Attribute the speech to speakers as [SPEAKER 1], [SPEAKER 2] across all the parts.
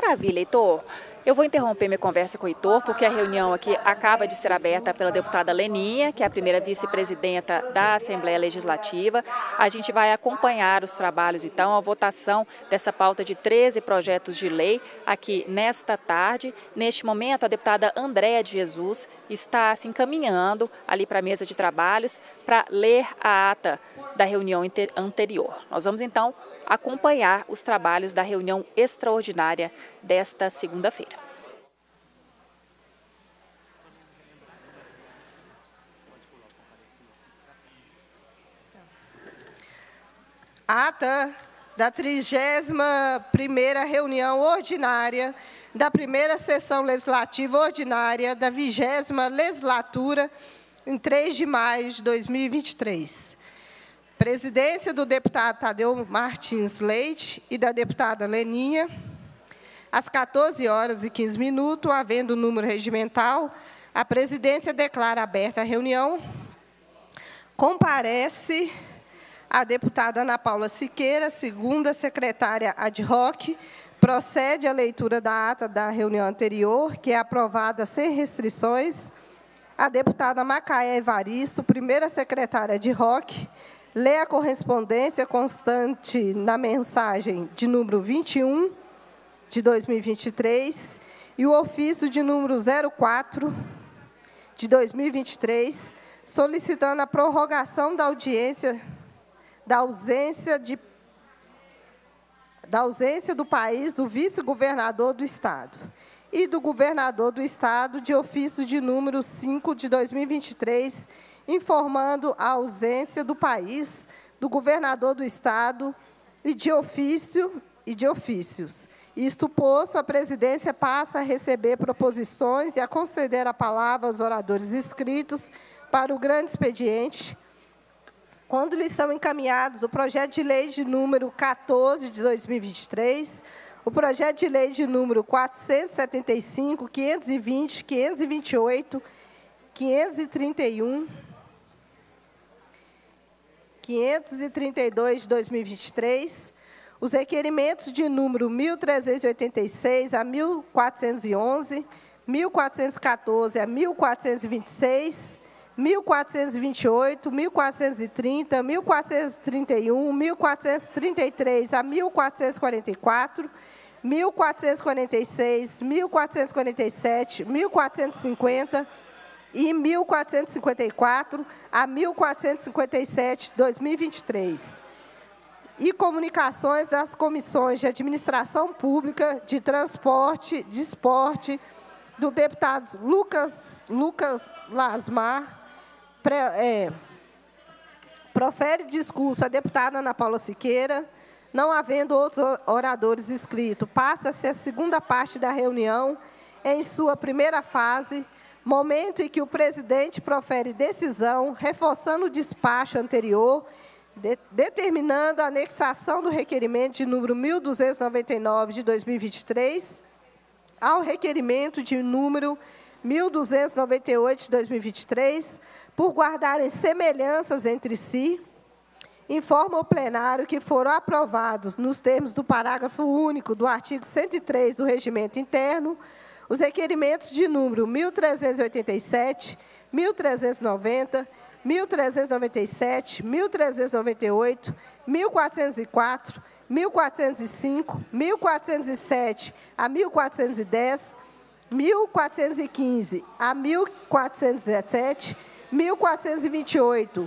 [SPEAKER 1] Maravilha, Heitor. Eu vou interromper minha conversa com o Heitor, porque a reunião aqui acaba de ser aberta pela deputada Leninha, que é a primeira vice-presidenta da Assembleia Legislativa. A gente vai acompanhar os trabalhos, então, a votação dessa pauta de 13 projetos de lei aqui nesta tarde. Neste momento, a deputada Andréa de Jesus está se encaminhando ali para a mesa de trabalhos para ler a ata da reunião anterior. Nós vamos, então, acompanhar os trabalhos da reunião extraordinária desta segunda-feira.
[SPEAKER 2] Ata da 31ª reunião ordinária da primeira sessão legislativa ordinária da 20ª legislatura, em 3 de maio de 2023. Presidência do deputado Tadeu Martins Leite e da deputada Leninha, às 14h15, havendo número regimental, a presidência declara aberta a reunião. Comparece a deputada Ana Paula Siqueira, segunda secretária ad hoc. Procede a leitura da ata da reunião anterior, que é aprovada sem restrições. A deputada Macaé Evaristo, primeira secretária ad hoc, lê a correspondência constante na mensagem de número 21, de 2023, e o ofício de número 04, de 2023, solicitando a prorrogação da ausência do país do vice-governador do Estado e do governador do Estado, de ofício de número 5, de 2023, informando a ausência do país, do governador do Estado e de ofícios. Isto posto, a presidência passa a receber proposições e a conceder a palavra aos oradores inscritos para o grande expediente, quando lhes são encaminhados o projeto de lei de número 14 de 2023, o projeto de lei de número 475, 520, 528, 531, 532 de 2023, os requerimentos de número 1.386 a 1.411, 1.414 a 1.426, 1.428, 1.430, 1.431, 1.433 a 1.444, 1.446, 1.447, 1.450 e 1.454 a 1.457 de 2023. E comunicações das comissões de Administração Pública, de Transporte, de Esporte, do deputado Lucas Lasmar, profere discurso a deputada Ana Paula Siqueira. Não havendo outros oradores inscritos, passa-se a segunda parte da reunião, em sua primeira fase, momento em que o presidente profere decisão, reforçando o despacho anterior, determinando a anexação do requerimento de número 1.299 de 2023 ao requerimento de número 1.298 de 2023, por guardarem semelhanças entre si. Informa ao plenário que foram aprovados, nos termos do parágrafo único do artigo 103 do Regimento Interno, os requerimentos de número 1.387, 1.390, 1.397, 1.398, 1.404, 1.405, 1.407 a 1.410, 1.415 a 1.417, 1.428,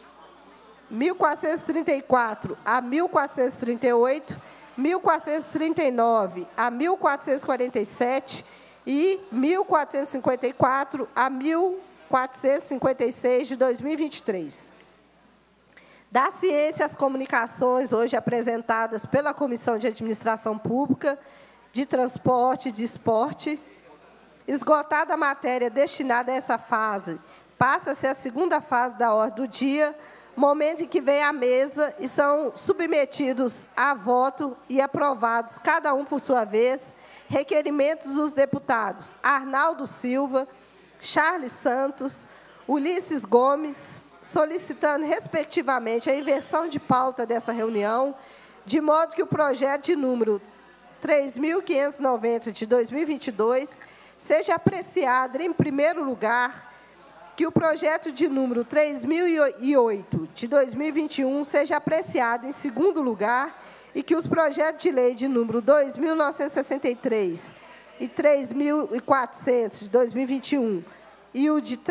[SPEAKER 2] 1.434 a 1.438, 1.439 a 1.447 e 1.454 a 1.456 de 2023. Da Ciência e as Comunicações, hoje apresentadas pela Comissão de Administração Pública, de Transporte e de Esporte, esgotada a matéria destinada a essa fase, passa-se a segunda fase da ordem do dia, momento em que vem à mesa e são submetidos a voto e aprovados, cada um por sua vez, requerimentos dos deputados Arnaldo Silva, Charles Santos, Ulisses Gomes, solicitando, respectivamente, a inversão de pauta dessa reunião, de modo que o projeto de número 3.590 de 2022, seja apreciado, em primeiro lugar, que o projeto de número 3.008 de 2021 seja apreciado em segundo lugar e que os projetos de lei de número 2.963 e 3.400 de 2021 e o de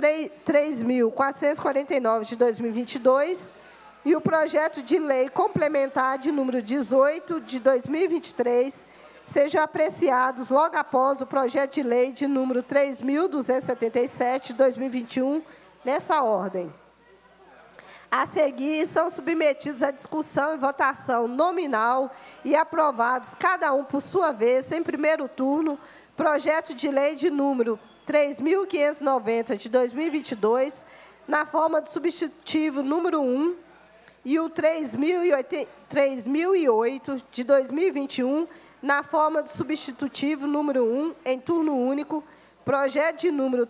[SPEAKER 2] 3.449 de 2022 e o projeto de lei complementar de número 18 de 2023 sejam apreciados logo após o projeto de lei de número 3.277 de 2021, nessa ordem. A seguir, são submetidos à discussão e votação nominal e aprovados, cada um por sua vez, em primeiro turno, projeto de lei de número 3.590 de 2022, na forma do substitutivo número 1, e o 3.008 de 2021, na forma do substitutivo número 1, em turno único, projeto de número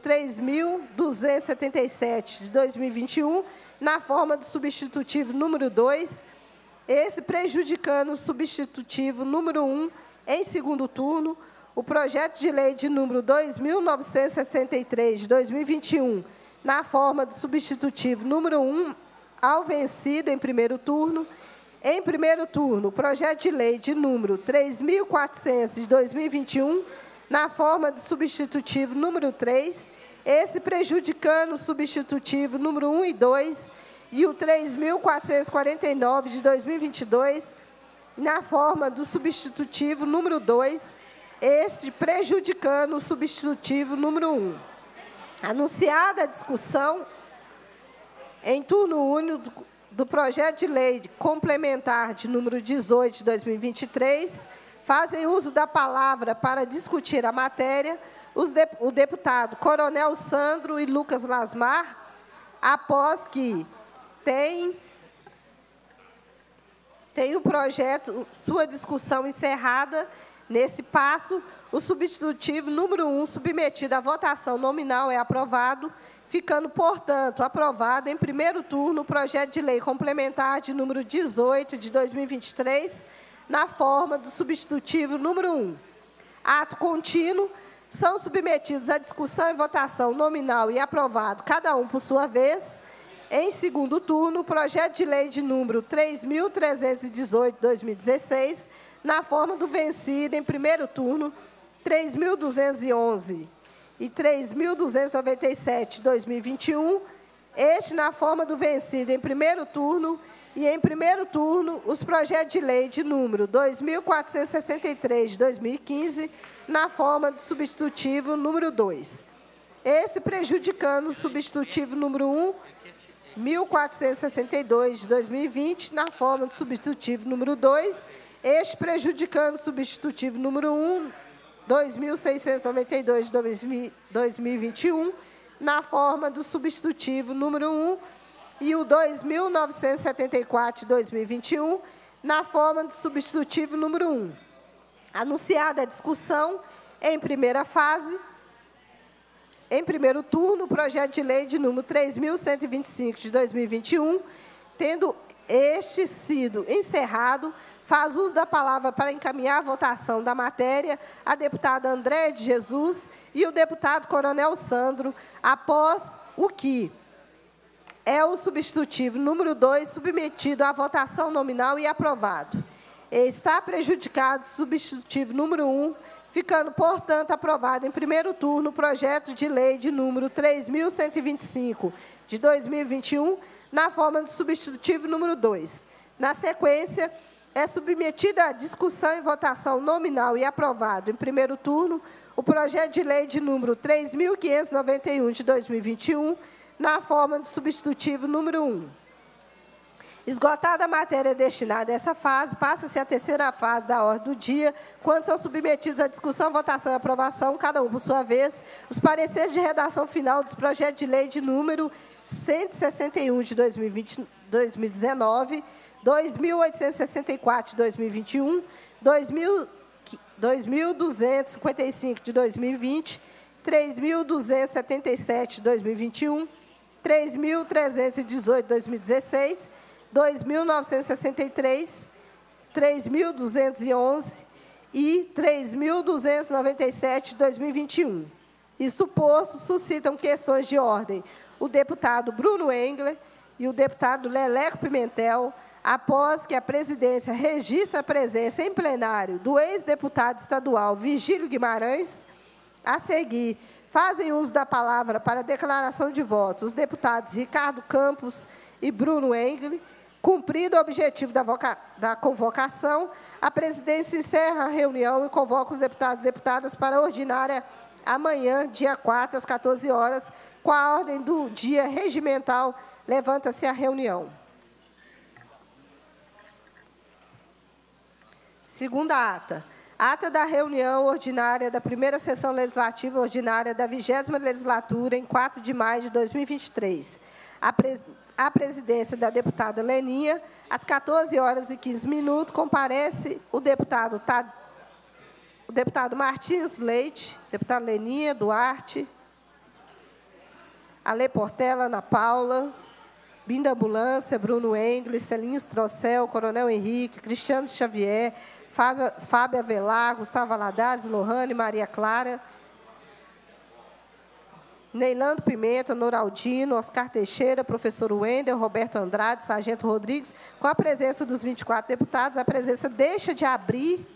[SPEAKER 2] 3.277 de 2021, na forma do substitutivo número 2, esse prejudicando o substitutivo número 1, em segundo turno, o projeto de lei de número 2.963 de 2021, na forma do substitutivo número 1, ao vencido em primeiro turno. Em primeiro turno, o projeto de lei de número 3.400 de 2021, na forma do substitutivo número 3, esse prejudicando o substitutivo número 1 e 2, e o 3.449 de 2022, na forma do substitutivo número 2, este prejudicando o substitutivo número 1. Anunciada a discussão em turno único do projeto de lei complementar de número 18 de 2023, fazem uso da palavra para discutir a matéria o deputado Coronel Sandro e Lucas Lasmar, após que tem o projeto, sua discussão encerrada. Nesse passo, o substitutivo número 1, submetido à votação nominal, é aprovado, ficando, portanto, aprovado em primeiro turno o projeto de lei complementar de número 18 de 2023, na forma do substitutivo número 1. Ato contínuo, são submetidos à discussão e votação nominal e aprovado, cada um por sua vez, em segundo turno, o projeto de lei de número 3.318 de 2016, na forma do vencido em primeiro turno, 3.211 e 3.297 de 2021, este na forma do vencido em primeiro turno, e em primeiro turno, os projetos de lei de número 2.463 de 2015, na forma do substitutivo número 2. Esse prejudicando o substitutivo número 1, 1.462 de 2020, na forma do substitutivo número 2, este prejudicando o substitutivo número 1, 2.692 de 2021, na forma do substitutivo número 1, e o 2.974 de 2021, na forma do substitutivo número 1. Anunciada a discussão, em primeira fase, em primeiro turno, o projeto de lei de número 3.125 de 2021, tendo este sido encerrado, faz uso da palavra para encaminhar a votação da matéria a deputada Andréia de Jesus e o deputado Coronel Sandro, após o que é o substitutivo número 2, submetido à votação nominal e aprovado. Está prejudicado o substitutivo número 1, ficando, portanto, aprovado em primeiro turno o projeto de lei de número 3.125 de 2021, na forma do substitutivo número 2. Na sequência, é submetida à discussão e votação nominal e aprovado em primeiro turno o projeto de lei de número 3.591 de 2021, na forma do substitutivo número 1. Esgotada a matéria destinada a essa fase, passa-se a terceira fase da ordem do dia, quando são submetidos à discussão, votação e aprovação, cada um por sua vez, os pareceres de redação final dos projetos de lei de número 161 de 2019, 2.864 de 2021, 2.255 de 2020, 3.277 de 2021, 3.318 de 2016, 2.963, 3.211 e 3.297 de 2021. Isto posto, suscitam questões de ordem o deputado Bruno Engler e o deputado Leleco Pimentel, após que a presidência registre a presença em plenário do ex-deputado estadual Virgílio Guimarães. A seguir, fazem uso da palavra para declaração de votos os deputados Ricardo Campos e Bruno Engler. Cumprido o objetivo da convocação, a presidência encerra a reunião e convoca os deputados e deputadas para a ordinária amanhã, dia 4, às 14 horas, com a ordem do dia regimental. Levanta-se a reunião. Segunda ata. Ata da reunião ordinária da primeira sessão legislativa ordinária da 20ª legislatura, em 4 de maio de 2023. A presidência da deputada Leninha, às 14 horas e 15 minutos, comparece o deputado Martins Leite, deputada Leninha, Duarte, Ale Portela, Ana Paula, Binda Ambulância, Bruno Engler, Celinho Strocel, Coronel Henrique, Cristiano Xavier, Fábio Avelar, Gustavo Valadares, Lohane, Maria Clara, Neilando Pimenta, Noraldino, Oscar Teixeira, professor Wendel, Roberto Andrade, Sargento Rodrigues. Com a presença dos 24 deputados, a presença deixa de abrir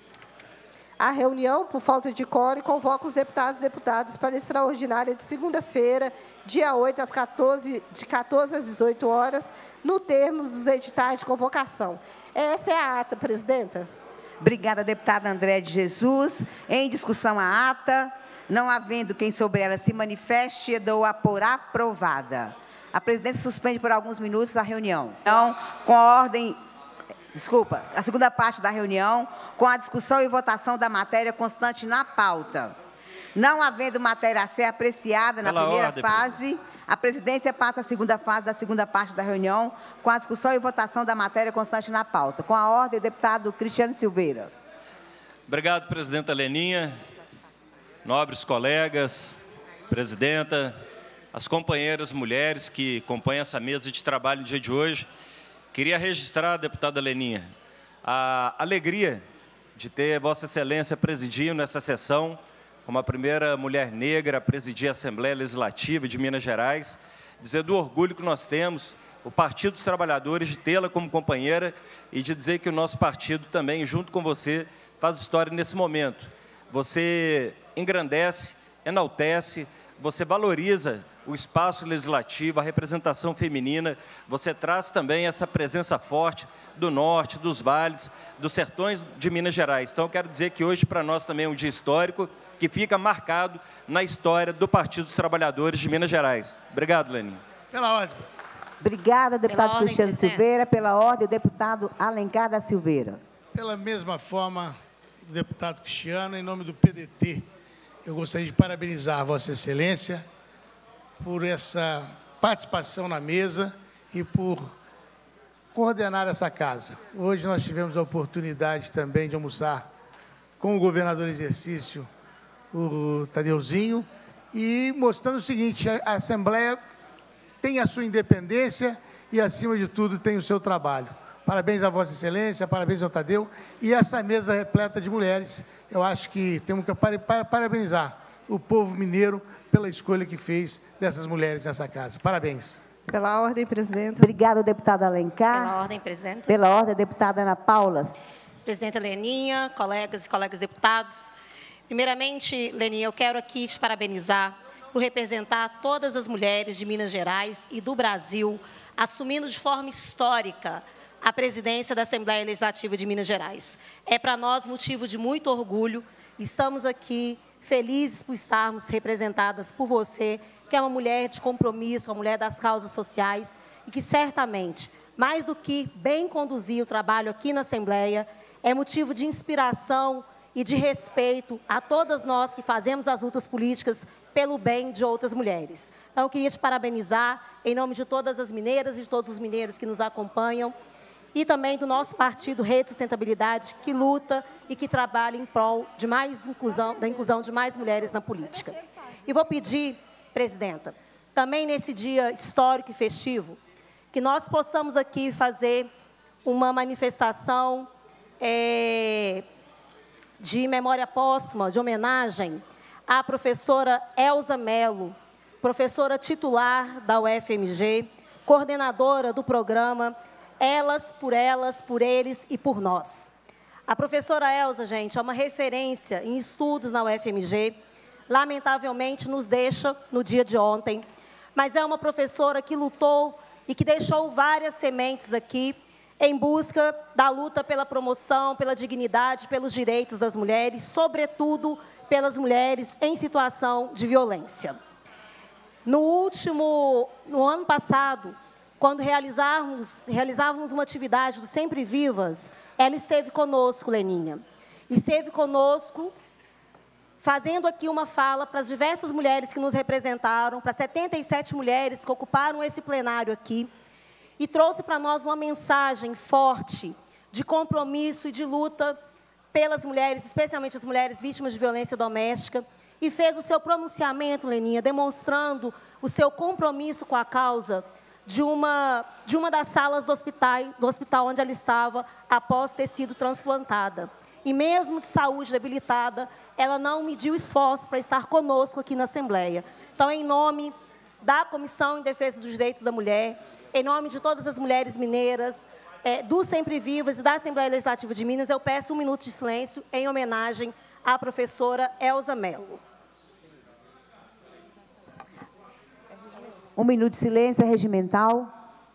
[SPEAKER 2] a reunião por falta de quórum e convoca os deputados e deputadas para a extraordinária de segunda-feira, dia 8, de 14 às 18 horas, no termos dos editais de convocação. Essa é a ata, presidenta.
[SPEAKER 3] Obrigada, deputada André de Jesus. Em discussão a ata. Não havendo quem sobre ela se manifeste, dou-a por aprovada. A presidência suspende por alguns minutos a reunião. Então, com a ordem... Desculpa, a segunda parte da reunião, com a discussão e votação da matéria constante na pauta. Não havendo matéria a ser apreciada na primeira fase, a presidência passa à segunda fase da segunda parte da reunião, com a discussão e votação da matéria constante na pauta. Com a ordem, o deputado Cristiano Silveira.
[SPEAKER 4] Obrigado, presidenta Leninha. Nobres colegas, presidenta, as companheiras mulheres que compõem essa mesa de trabalho no dia de hoje, queria registrar, deputada Leninha, a alegria de ter Vossa Excelência presidindo essa sessão, como a primeira mulher negra a presidir a Assembleia Legislativa de Minas Gerais, dizer do orgulho que nós temos, o Partido dos Trabalhadores, de tê-la como companheira e de dizer que o nosso partido também, junto com você, faz história nesse momento. Você engrandece, enaltece, você valoriza o espaço legislativo, a representação feminina, você traz também essa presença forte do norte, dos vales, dos sertões de Minas Gerais. Então, eu quero dizer que hoje, para nós, também é um dia histórico, que fica marcado na história do Partido dos Trabalhadores de Minas Gerais. Obrigado, Leninha.
[SPEAKER 5] Pela ordem.
[SPEAKER 3] Obrigada, deputado Cristiano Silveira. Pela ordem, o deputado Alencar da Silveira.
[SPEAKER 5] Pela mesma forma, o deputado Cristiano, em nome do PDT, eu gostaria de parabenizar Vossa Excelência por essa participação na mesa e por coordenar essa casa. Hoje nós tivemos a oportunidade também de almoçar com o governador em exercício, o Tadeuzinho, e mostrando o seguinte: a Assembleia tem a sua independência e, acima de tudo, tem o seu trabalho. Parabéns a Vossa Excelência, parabéns ao Tadeu, e essa mesa repleta de mulheres. Eu acho que temos que parabenizar o povo mineiro pela escolha que fez dessas mulheres nessa casa. Parabéns.
[SPEAKER 2] Pela ordem, presidenta.
[SPEAKER 3] Obrigada, deputada Alencar.
[SPEAKER 6] Pela ordem, presidenta.
[SPEAKER 3] Pela ordem, deputada Ana Paula.
[SPEAKER 6] Presidenta Leninha, colegas e colegas deputados. Primeiramente, Leninha, eu quero aqui te parabenizar por representar todas as mulheres de Minas Gerais e do Brasil, assumindo de forma histórica a presidência da Assembleia Legislativa de Minas Gerais. É para nós motivo de muito orgulho. Estamos aqui felizes por estarmos representadas por você, que é uma mulher de compromisso, uma mulher das causas sociais e que certamente, mais do que bem conduzir o trabalho aqui na Assembleia, é motivo de inspiração e de respeito a todas nós que fazemos as lutas políticas pelo bem de outras mulheres. Então, eu queria te parabenizar em nome de todas as mineiras e de todos os mineiros que nos acompanham, e também do nosso partido Rede Sustentabilidade, que luta e que trabalha em prol de mais inclusão, da inclusão de mais mulheres na política. E vou pedir, presidenta, também nesse dia histórico e festivo, que nós possamos aqui fazer uma manifestação de memória póstuma, de homenagem à professora Elza Mello, professora titular da UFMG, coordenadora do programa Elas, por eles e por nós. A professora Elza, gente, é uma referência em estudos na UFMG, lamentavelmente nos deixa no dia de ontem, mas é uma professora que lutou e que deixou várias sementes aqui em busca da luta pela promoção, pela dignidade, pelos direitos das mulheres, sobretudo pelas mulheres em situação de violência. No ano passado, quando realizávamos uma atividade do Sempre Vivas, ela esteve conosco, Leninha. Esteve conosco, fazendo aqui uma fala para as diversas mulheres que nos representaram, para 77 mulheres que ocuparam esse plenário aqui, e trouxe para nós uma mensagem forte de compromisso e de luta pelas mulheres, especialmente as mulheres vítimas de violência doméstica, e fez o seu pronunciamento, Leninha, demonstrando o seu compromisso com a causa de uma das salas do hospital onde ela estava após ter sido transplantada. E mesmo de saúde debilitada, ela não mediu esforços para estar conosco aqui na Assembleia. Então, em nome da Comissão em Defesa dos Direitos da Mulher, em nome de todas as mulheres mineiras, do Sempre Vivas e da Assembleia Legislativa de Minas, eu peço 1 minuto de silêncio em homenagem à professora Elza Mello.
[SPEAKER 3] 1 minuto de silêncio, é regimental.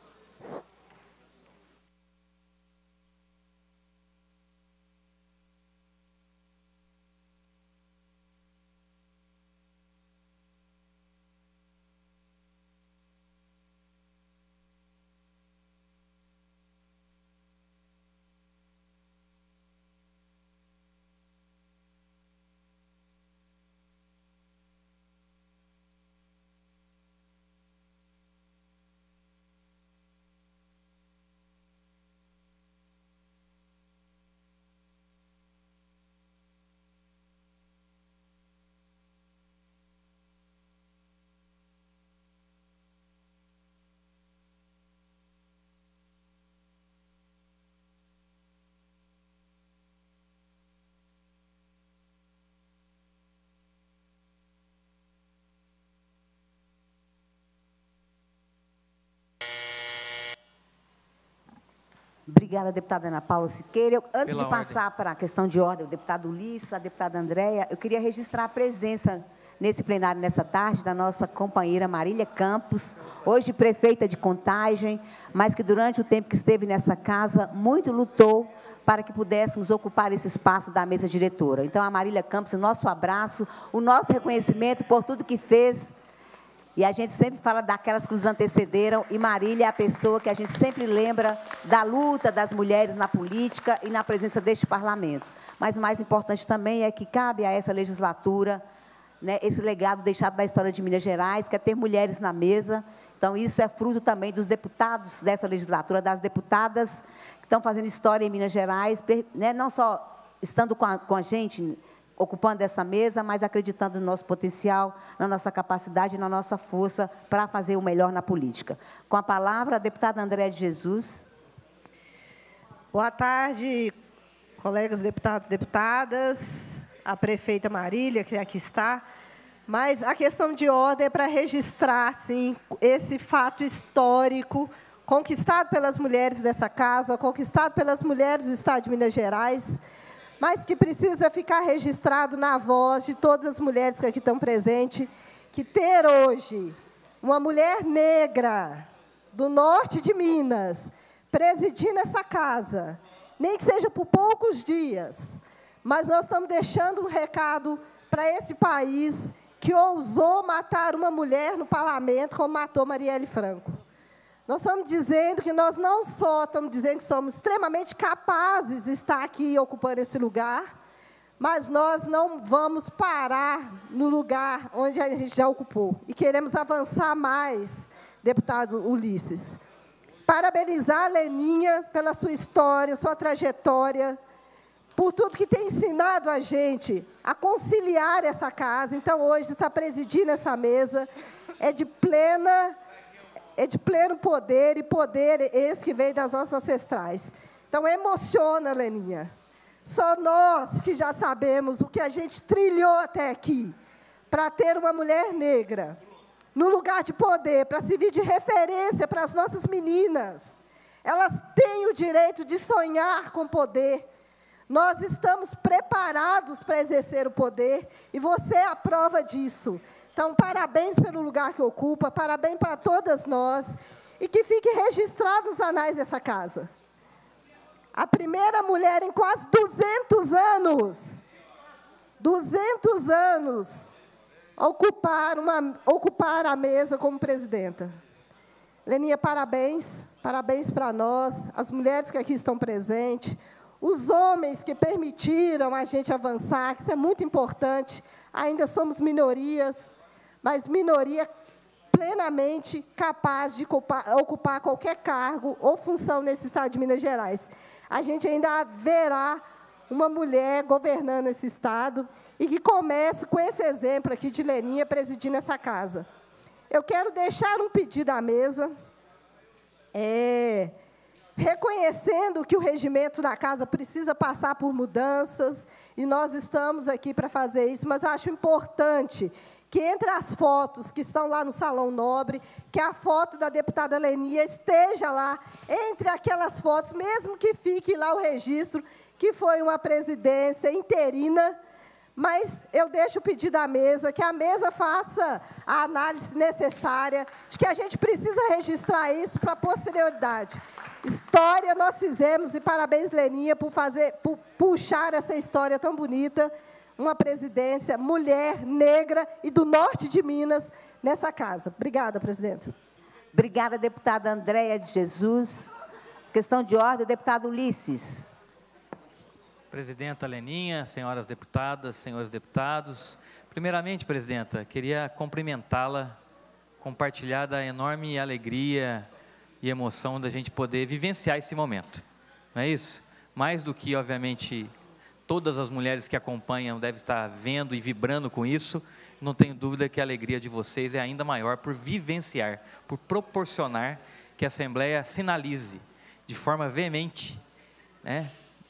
[SPEAKER 3] Obrigada, deputada Ana Paula Siqueira. Antes de passar para a questão de ordem, o deputado Ulisses, a deputada Andréia, eu queria registrar a presença nesse plenário, nessa tarde, da nossa companheira Marília Campos, hoje prefeita de Contagem, mas que durante o tempo que esteve nessa casa, muito lutou para que pudéssemos ocupar esse espaço da mesa diretora. Então, a Marília Campos, o nosso abraço, o nosso reconhecimento por tudo que fez. E a gente sempre fala daquelas que nos antecederam, e Marília é a pessoa que a gente sempre lembra da luta das mulheres na política e na presença deste parlamento. Mas o mais importante também é que cabe a essa legislatura, né, esse legado deixado da história de Minas Gerais, que é ter mulheres na mesa. Então, isso é fruto também dos deputados dessa legislatura, das deputadas que estão fazendo história em Minas Gerais, né, não só estando com a gente, ocupando essa mesa, mas acreditando no nosso potencial, na nossa capacidade e na nossa força para fazer o melhor na política. Com a palavra, a deputada Andréia de Jesus.
[SPEAKER 2] Boa tarde, colegas deputados e deputadas, a prefeita Marília, que aqui está. Mas a questão de ordem é para registrar, sim, esse fato histórico conquistado pelas mulheres dessa casa, conquistado pelas mulheres do Estado de Minas Gerais, mas que precisa ficar registrado na voz de todas as mulheres que aqui estão presentes, que ter hoje uma mulher negra do norte de Minas presidindo essa casa, nem que seja por poucos dias, mas nós estamos deixando um recado para esse país que ousou matar uma mulher no parlamento, como matou Marielle Franco. Nós estamos dizendo que nós não só estamos dizendo que somos extremamente capazes de estar aqui ocupando esse lugar, mas nós não vamos parar no lugar onde a gente já ocupou. E queremos avançar mais, deputado Ulisses. Parabenizar a Leninha pela sua história, sua trajetória, por tudo que tem ensinado a gente a conciliar essa casa. Então, hoje, está presidindo essa mesa, é de pleno poder, e poder esse que veio das nossas ancestrais. Então, emociona, Leninha, Só nós que já sabemos o que a gente trilhou até aqui para ter uma mulher negra no lugar de poder, para servir de referência para as nossas meninas. Elas têm o direito de sonhar com poder. Nós estamos preparados para exercer o poder e você é a prova disso. Então, parabéns pelo lugar que ocupa, parabéns para todas nós e que fique registrado nos anais dessa casa. A primeira mulher em quase 200 anos, ocupar a mesa como presidenta. Leninha, parabéns, parabéns para nós, as mulheres que aqui estão presentes, os homens que permitiram a gente avançar, que isso é muito importante, ainda somos minorias, mas minoria plenamente capaz de ocupar qualquer cargo ou função nesse Estado de Minas Gerais. A gente ainda verá uma mulher governando esse Estado e que comece com esse exemplo aqui de Leninha presidindo essa casa. Eu quero deixar um pedido à mesa, reconhecendo que o regimento da casa precisa passar por mudanças, e nós estamos aqui para fazer isso, mas eu acho importante que entre as fotos que estão lá no Salão Nobre, que a foto da deputada Leninha esteja lá, entre aquelas fotos, mesmo que fique lá o registro, que foi uma presidência interina, mas eu deixo o pedido à mesa, que a mesa faça a análise necessária, de que a gente precisa registrar isso para a posterioridade. História nós fizemos, e parabéns, Leninha, por puxar essa história tão bonita, uma presidência mulher, negra e do norte de Minas nessa casa. Obrigada, presidente.
[SPEAKER 3] Obrigada, deputada Andréia de Jesus. Questão de ordem, deputado Ulisses.
[SPEAKER 7] Presidenta Leninha, senhoras deputadas, senhores deputados. Primeiramente, presidenta, queria cumprimentá-la, compartilhar da enorme alegria e emoção da gente poder vivenciar esse momento. Não é isso? Mais do que, obviamente, todas as mulheres que acompanham devem estar vendo e vibrando com isso, não tenho dúvida que a alegria de vocês é ainda maior por vivenciar, por proporcionar que a Assembleia sinalize de forma veemente, né,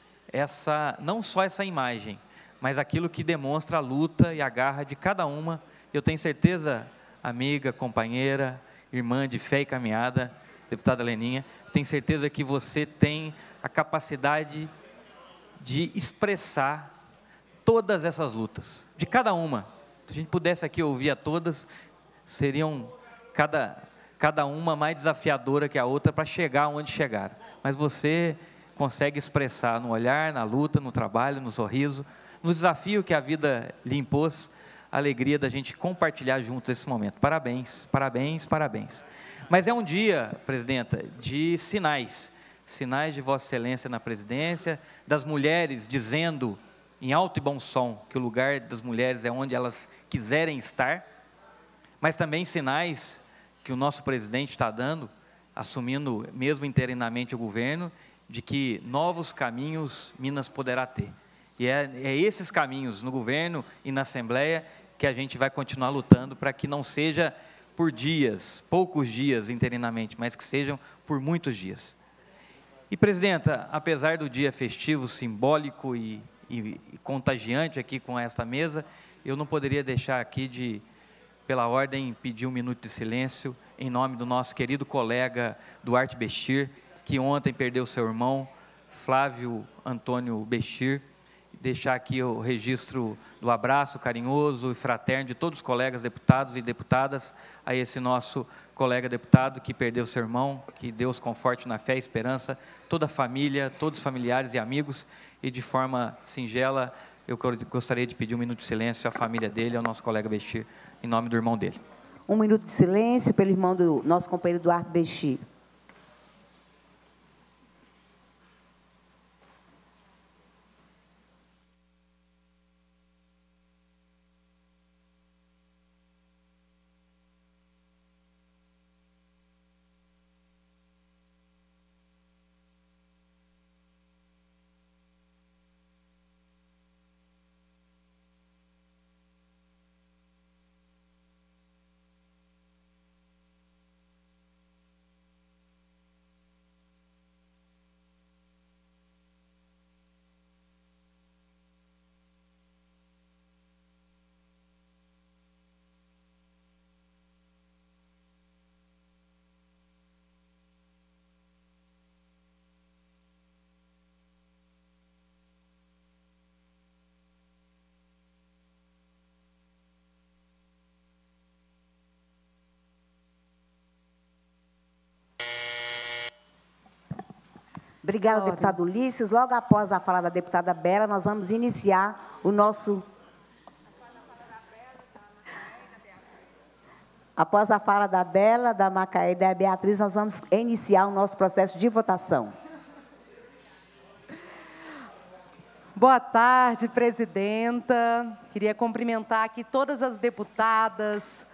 [SPEAKER 7] não só essa imagem, mas aquilo que demonstra a luta e a garra de cada uma. Eu tenho certeza, amiga, companheira, irmã de fé e caminhada, deputada Leninha, tenho certeza que você tem a capacidade de expressar todas essas lutas, de cada uma. Se a gente pudesse aqui ouvir a todas, seriam cada uma mais desafiadora que a outra para chegar onde chegaram. Mas você consegue expressar no olhar, na luta, no trabalho, no sorriso, no desafio que a vida lhe impôs, a alegria da gente compartilhar junto esse momento. Parabéns, parabéns, parabéns. Mas é um dia, presidenta, de sinais de Vossa Excelência na presidência, das mulheres dizendo em alto e bom som que o lugar das mulheres é onde elas quiserem estar, mas também sinais que o nosso presidente está dando, assumindo mesmo interinamente o governo, de que novos caminhos Minas poderá ter. E é esses caminhos no governo e na Assembleia que a gente vai continuar lutando para que não seja por dias, poucos dias interinamente, mas que sejam por muitos dias. E, presidenta, apesar do dia festivo, simbólico e contagiante aqui com esta mesa, eu não poderia deixar aqui pela ordem, pedir um minuto de silêncio em nome do nosso querido colega Duarte Bechir, que ontem perdeu seu irmão, Flávio Antônio Bechir. Deixar aqui o registro do abraço carinhoso e fraterno de todos os colegas deputados e deputadas a esse nosso colega deputado que perdeu seu irmão, que Deus conforte na fé e esperança, toda a família, todos os familiares e amigos, e de forma singela, eu gostaria de pedir um minuto de silêncio à família dele, ao nosso colega Bechir, em nome do irmão dele.
[SPEAKER 3] Um minuto de silêncio pelo irmão do nosso companheiro Duarte Bechir. Obrigada, deputado Ulisses. Logo após a fala da deputada Bela, nós vamos iniciar o nosso... Após a fala da Bela, da Macaé e da Beatriz, nós vamos iniciar o nosso processo de votação.
[SPEAKER 8] Boa tarde, presidenta. Queria cumprimentar aqui todas as deputadas,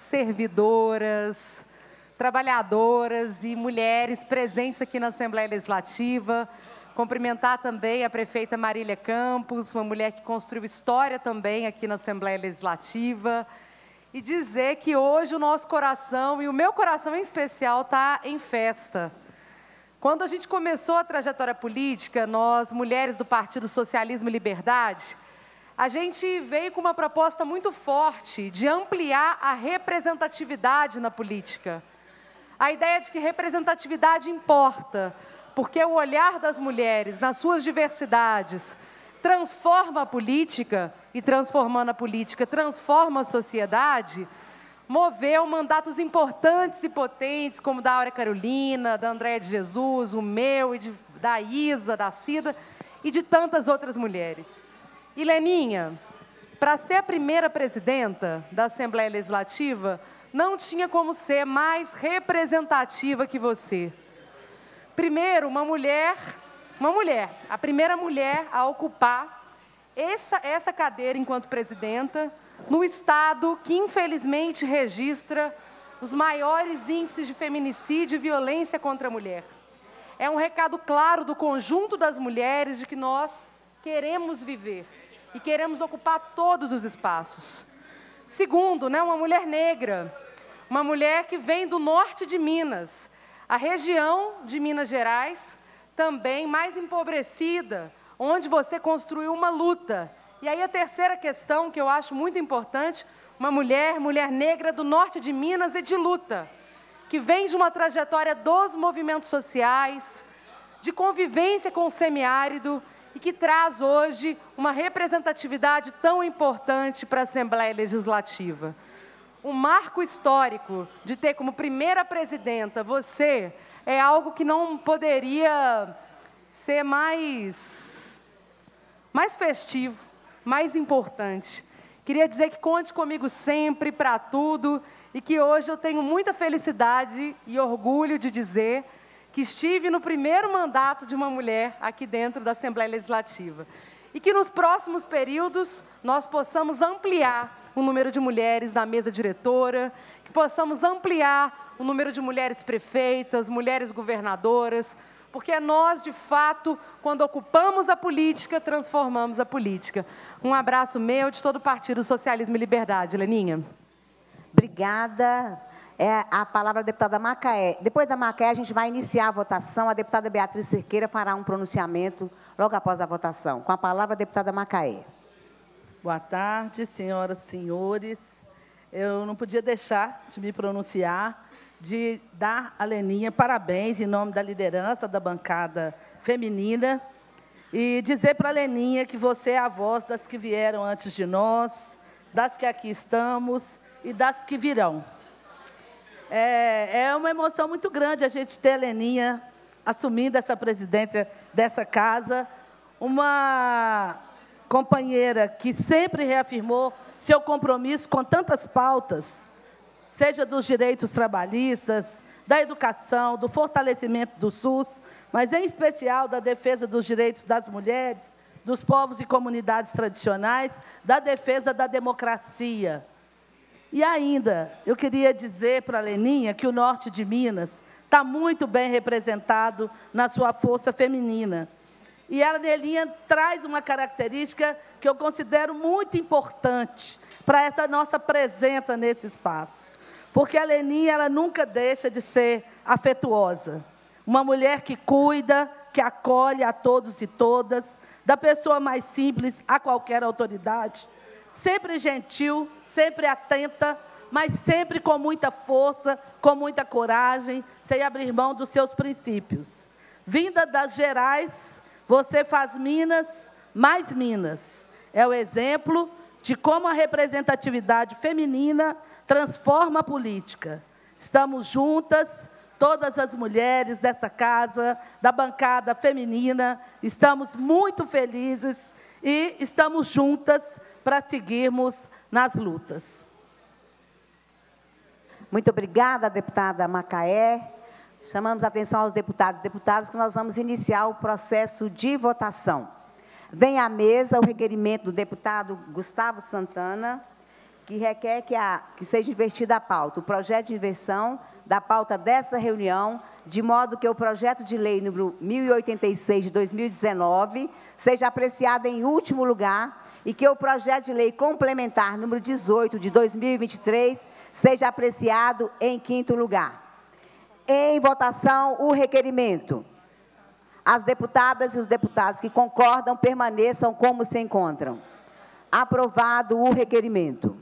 [SPEAKER 8] servidoras, trabalhadoras e mulheres presentes aqui na Assembleia Legislativa. Cumprimentar também a prefeita Marília Campos, uma mulher que construiu história também aqui na Assembleia Legislativa. E dizer que hoje o nosso coração, e o meu coração em especial, está em festa. Quando a gente começou a trajetória política, nós, mulheres do Partido Socialismo e Liberdade, a gente veio com uma proposta muito forte de ampliar a representatividade na política. A ideia de que representatividade importa, porque o olhar das mulheres nas suas diversidades transforma a política, e transformando a política, transforma a sociedade, moveu mandatos importantes e potentes, como da Áurea Carolina, da Andréia de Jesus, o meu, e da Isa, da Cida, e de tantas outras mulheres. E, Leninha, para ser a primeira presidenta da Assembleia Legislativa, não tinha como ser mais representativa que você. Primeiro, uma mulher, a primeira mulher a ocupar essa cadeira enquanto presidenta, no Estado que, infelizmente, registra os maiores índices de feminicídio e violência contra a mulher. É um recado claro do conjunto das mulheres de que nós queremos viver e queremos ocupar todos os espaços. Segundo, uma mulher negra, uma mulher que vem do norte de Minas, a região de Minas Gerais, também mais empobrecida, onde você construiu uma luta. E aí a terceira questão, que eu acho muito importante, uma mulher negra do norte de Minas e de luta, que vem de uma trajetória dos movimentos sociais, de convivência com o semiárido, e que traz hoje uma representatividade tão importante para a Assembleia Legislativa. Um marco histórico de ter como primeira presidenta você é algo que não poderia ser mais festivo, mais importante. Queria dizer que conte comigo sempre para tudo e que hoje eu tenho muita felicidade e orgulho de dizer que estive no primeiro mandato de uma mulher aqui dentro da Assembleia Legislativa. E que nos próximos períodos nós possamos ampliar o número de mulheres na mesa diretora, que possamos ampliar o número de mulheres prefeitas, mulheres governadoras, porque nós, de fato, quando ocupamos a política, transformamos a política. Um abraço meu, de todo o Partido Socialismo e Liberdade. Leninha.
[SPEAKER 3] Obrigada. A palavra da deputada Macaé. Depois da Macaé, a gente vai iniciar a votação. A deputada Beatriz Cerqueira fará um pronunciamento logo após a votação. Com a palavra, a deputada Macaé.
[SPEAKER 9] Boa tarde, senhoras e senhores. Eu não podia deixar de me pronunciar, de dar a Leninha parabéns em nome da liderança da bancada feminina e dizer para a Leninha que você é a voz das que vieram antes de nós, das que aqui estamos e das que virão. É uma emoção muito grande a gente ter a Leninha assumindo essa presidência dessa casa, uma companheira que sempre reafirmou seu compromisso com tantas pautas, seja dos direitos trabalhistas, da educação, do fortalecimento do SUS, mas, em especial, da defesa dos direitos das mulheres, dos povos e comunidades tradicionais, da defesa da democracia. E ainda, eu queria dizer para a Leninha que o norte de Minas está muito bem representado na sua força feminina. E a Leninha traz uma característica que eu considero muito importante para essa nossa presença nesse espaço. Porque a Leninha, ela nunca deixa de ser afetuosa. Uma mulher que cuida, que acolhe a todos e todas, da pessoa mais simples a qualquer autoridade. Sempre gentil, sempre atenta, mas sempre com muita força, com muita coragem, sem abrir mão dos seus princípios. Vinda das Gerais, você faz Minas mais Minas. É o exemplo de como a representatividade feminina transforma a política. Estamos juntas, todas as mulheres dessa casa, da bancada feminina. Estamos muito felizes e estamos juntas para seguirmos nas lutas.
[SPEAKER 3] Muito obrigada, deputada Macaé. Chamamos a atenção aos deputados e deputadas que nós vamos iniciar o processo de votação. Vem à mesa o requerimento do deputado Gustavo Santana, que requer que seja invertida a pauta, o projeto de inversão da pauta desta reunião, de modo que o projeto de lei número 1086 de 2019 seja apreciado em último lugar e que o projeto de lei complementar número 18 de 2023 seja apreciado em quinto lugar. Em votação, o requerimento. As deputadas e os deputados que concordam permaneçam como se encontram. Aprovado o requerimento.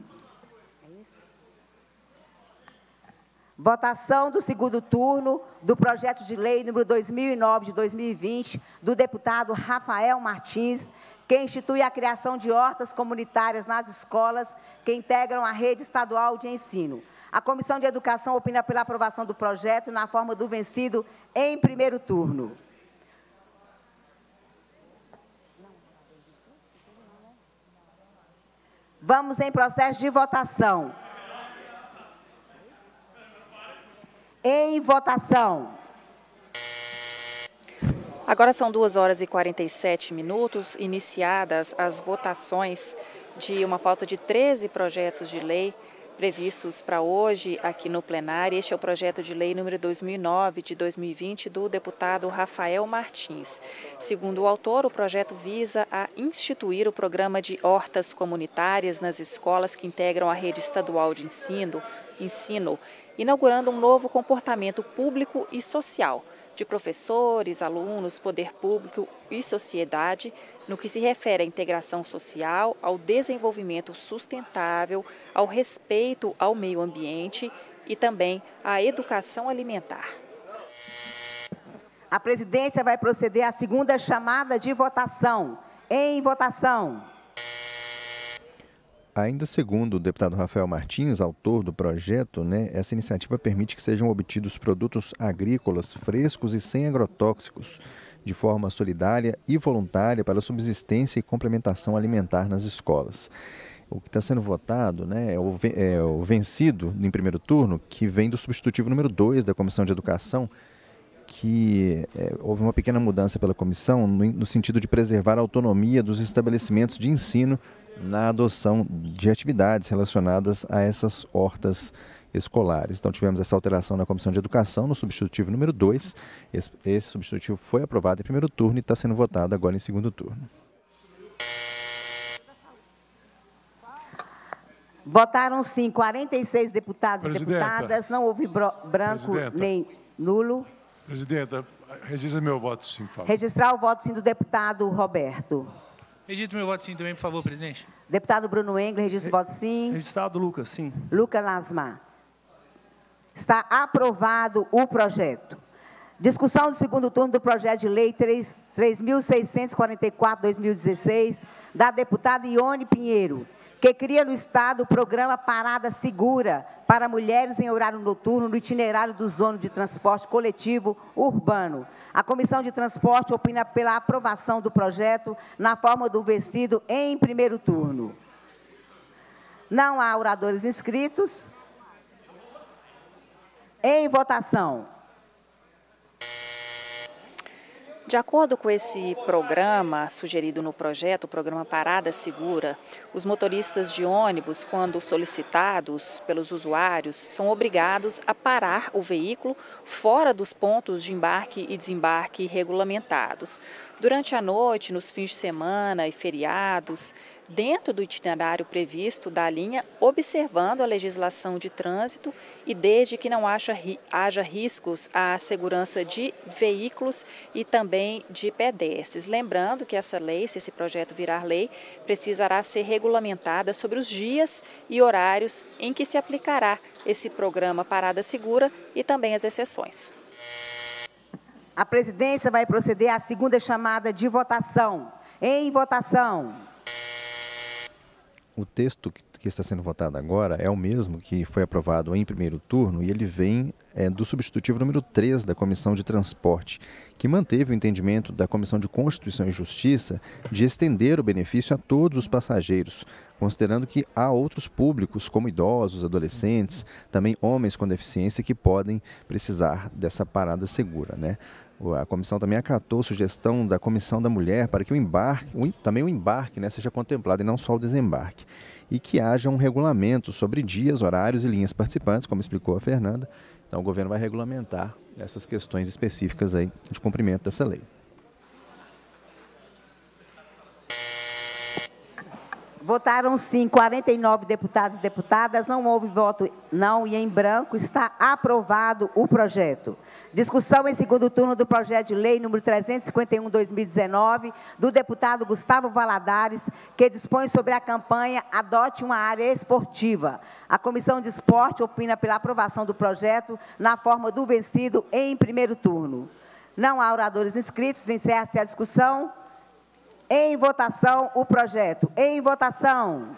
[SPEAKER 3] Votação do segundo turno do projeto de lei número 2009 de 2020 do deputado Rafael Martins, que institui a criação de hortas comunitárias nas escolas que integram a rede estadual de ensino. A Comissão de Educação opina pela aprovação do projeto na forma do vencido em primeiro turno. Vamos em processo de votação. Em votação.
[SPEAKER 1] Agora são 2h47, iniciadas as votações de uma pauta de 13 projetos de lei previstos para hoje aqui no plenário. Este é o projeto de lei número 2009 de 2020 do deputado Rafael Martins. Segundo o autor, o projeto visa a instituir o programa de hortas comunitárias nas escolas que integram a rede estadual de ensino, inaugurando um novo comportamento público e social de professores, alunos, poder público e sociedade, no que se refere à integração social, ao desenvolvimento sustentável, ao respeito ao meio ambiente e também à educação alimentar.
[SPEAKER 3] A presidência vai proceder à segunda chamada de votação. Em votação.
[SPEAKER 10] Ainda segundo o deputado Rafael Martins, autor do projeto, essa iniciativa permite que sejam obtidos produtos agrícolas frescos e sem agrotóxicos, de forma solidária e voluntária para a subsistência e complementação alimentar nas escolas. O que está sendo votado é o vencido em primeiro turno, que vem do substitutivo número 2 da Comissão de Educação, que houve uma pequena mudança pela comissão no sentido de preservar a autonomia dos estabelecimentos de ensino na adoção de atividades relacionadas a essas hortas escolares. Então, tivemos essa alteração na Comissão de Educação, no substitutivo número 2. Esse substitutivo foi aprovado em primeiro turno e está sendo votado agora em segundo turno.
[SPEAKER 3] Votaram sim 46 deputados e deputadas, não houve branco nem nulo.
[SPEAKER 11] Presidenta, registra meu voto sim, por favor.
[SPEAKER 3] Registrar o voto sim do deputado Roberto.
[SPEAKER 12] Registre meu voto sim também, por favor, presidente.
[SPEAKER 3] Deputado Bruno Engler, registra o voto sim.
[SPEAKER 13] Registrado Lucas, sim.
[SPEAKER 3] Lucas Lasmar. Está aprovado o projeto. Discussão do segundo turno do projeto de lei 3.644/2016, da deputada Ione Pinheiro, que cria no Estado o programa Parada Segura para mulheres em horário noturno no itinerário do Zona de Transporte Coletivo Urbano. A Comissão de Transporte opina pela aprovação do projeto na forma do vencido em primeiro turno. Não há oradores inscritos. Em votação.
[SPEAKER 1] De acordo com esse programa sugerido no projeto, o programa Parada Segura, os motoristas de ônibus, quando solicitados pelos usuários, são obrigados a parar o veículo fora dos pontos de embarque e desembarque regulamentados. Durante a noite, nos fins de semana e feriados, dentro do itinerário previsto da linha, observando a legislação de trânsito e desde que não haja riscos à segurança de veículos e também de pedestres. Lembrando que essa lei, se esse projeto virar lei, precisará ser regulamentada sobre os dias e horários em que se aplicará esse programa Parada Segura e também as exceções.
[SPEAKER 3] A presidência vai proceder à segunda chamada de votação. Em votação.
[SPEAKER 10] O texto que que está sendo votado agora é o mesmo que foi aprovado em primeiro turno e ele vem do substitutivo número 3 da Comissão de Transporte, que manteve o entendimento da Comissão de Constituição e Justiça de estender o benefício a todos os passageiros, considerando que há outros públicos, como idosos, adolescentes, também homens com deficiência, que podem precisar dessa parada segura, né? A comissão também acatou a sugestão da Comissão da Mulher para que também o embarque, né, seja contemplado e não só o desembarque. E que haja um regulamento sobre dias, horários e linhas participantes, como explicou a Fernanda. Então o governo vai regulamentar essas questões específicas aí de cumprimento dessa lei.
[SPEAKER 3] Votaram sim 49 deputados e deputadas, não houve voto não e em branco, está aprovado o projeto. Discussão em segundo turno do projeto de lei número 351/2019, do deputado Gustavo Valadares, que dispõe sobre a campanha Adote uma Área Esportiva. A Comissão de Esporte opina pela aprovação do projeto na forma do vencido em primeiro turno. Não há oradores inscritos, encerra-se a discussão. Em votação, o projeto. Em votação.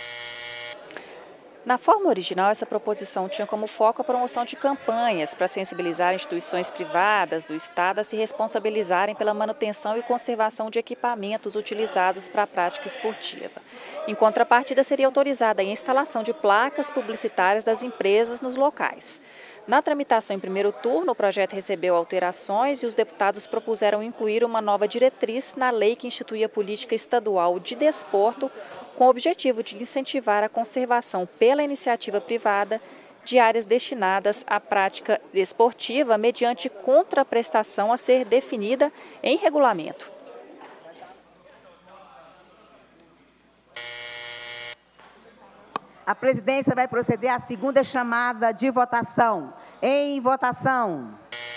[SPEAKER 1] Na forma original, essa proposição tinha como foco a promoção de campanhas para sensibilizar instituições privadas do Estado a se responsabilizarem pela manutenção e conservação de equipamentos utilizados para a prática esportiva. Em contrapartida, seria autorizada a instalação de placas publicitárias das empresas nos locais. Na tramitação em primeiro turno, o projeto recebeu alterações e os deputados propuseram incluir uma nova diretriz na lei que institui a política estadual de desporto, com o objetivo de incentivar a conservação pela iniciativa privada de áreas destinadas à prática esportiva mediante contraprestação a ser definida em regulamento.
[SPEAKER 3] A presidência vai proceder à segunda chamada de votação. Em votação.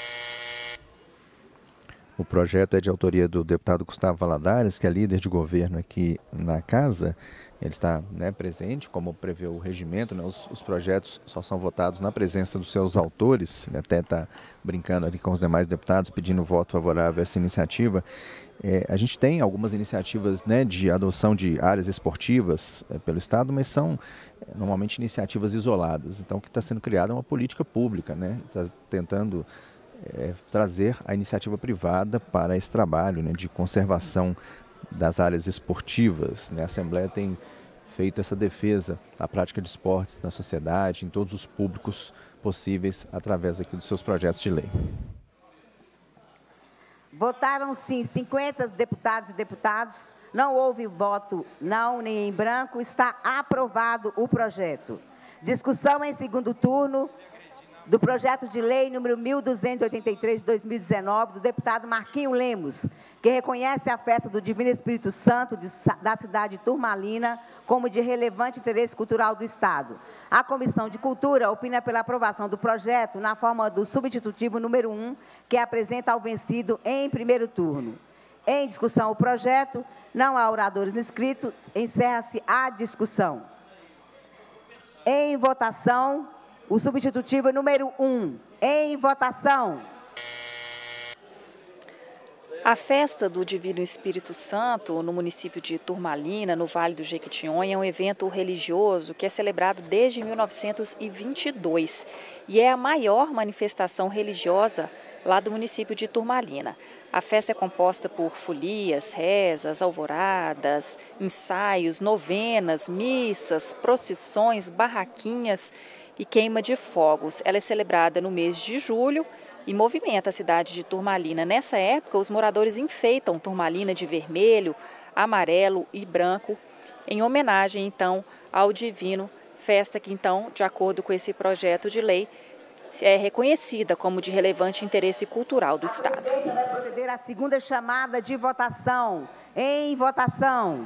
[SPEAKER 10] O projeto é de autoria do deputado Gustavo Valadares, que é líder de governo aqui na Casa. Ele está, né, presente, como prevê o regimento, né, os projetos só são votados na presença dos seus autores. Ele até está brincando ali com os demais deputados, pedindo voto favorável a essa iniciativa. A gente tem algumas iniciativas, né, de adoção de áreas esportivas pelo Estado, mas são normalmente iniciativas isoladas. Então, o que está sendo criado é uma política pública, né? Está tentando trazer a iniciativa privada para esse trabalho, né, de conservação das áreas esportivas, né? A Assembleia tem feito essa defesa da prática de esportes na sociedade, em todos os públicos possíveis, através aqui dos seus projetos de lei.
[SPEAKER 3] Votaram sim 50 deputados e deputadas, não houve voto não nem em branco, está aprovado o projeto. Discussão em segundo turno do projeto de lei número 1283 de 2019, do deputado Marquinho Lemos, que reconhece a festa do Divino Espírito Santo da cidade de Turmalina como de relevante interesse cultural do Estado. A Comissão de Cultura opina pela aprovação do projeto na forma do substitutivo número 1, que apresenta ao vencido em primeiro turno. Em discussão o projeto, não há oradores inscritos, encerra-se a discussão. Em votação, o substitutivo número 1. Em votação.
[SPEAKER 1] A festa do Divino Espírito Santo, no município de Turmalina, no Vale do Jequitinhonha, é um evento religioso que é celebrado desde 1922 e é a maior manifestação religiosa lá do município de Turmalina. A festa é composta por folias, rezas, alvoradas, ensaios, novenas, missas, procissões, barraquinhas e queima de fogos. Ela é celebrada no mês de julho e movimenta a cidade de Turmalina. Nessa época, os moradores enfeitam Turmalina de vermelho, amarelo e branco, em homenagem, então, ao Divino, festa que, então, de acordo com esse projeto de lei, é reconhecida como de relevante interesse cultural do Estado.
[SPEAKER 3] A presidência vai proceder à segunda chamada de votação. Em votação.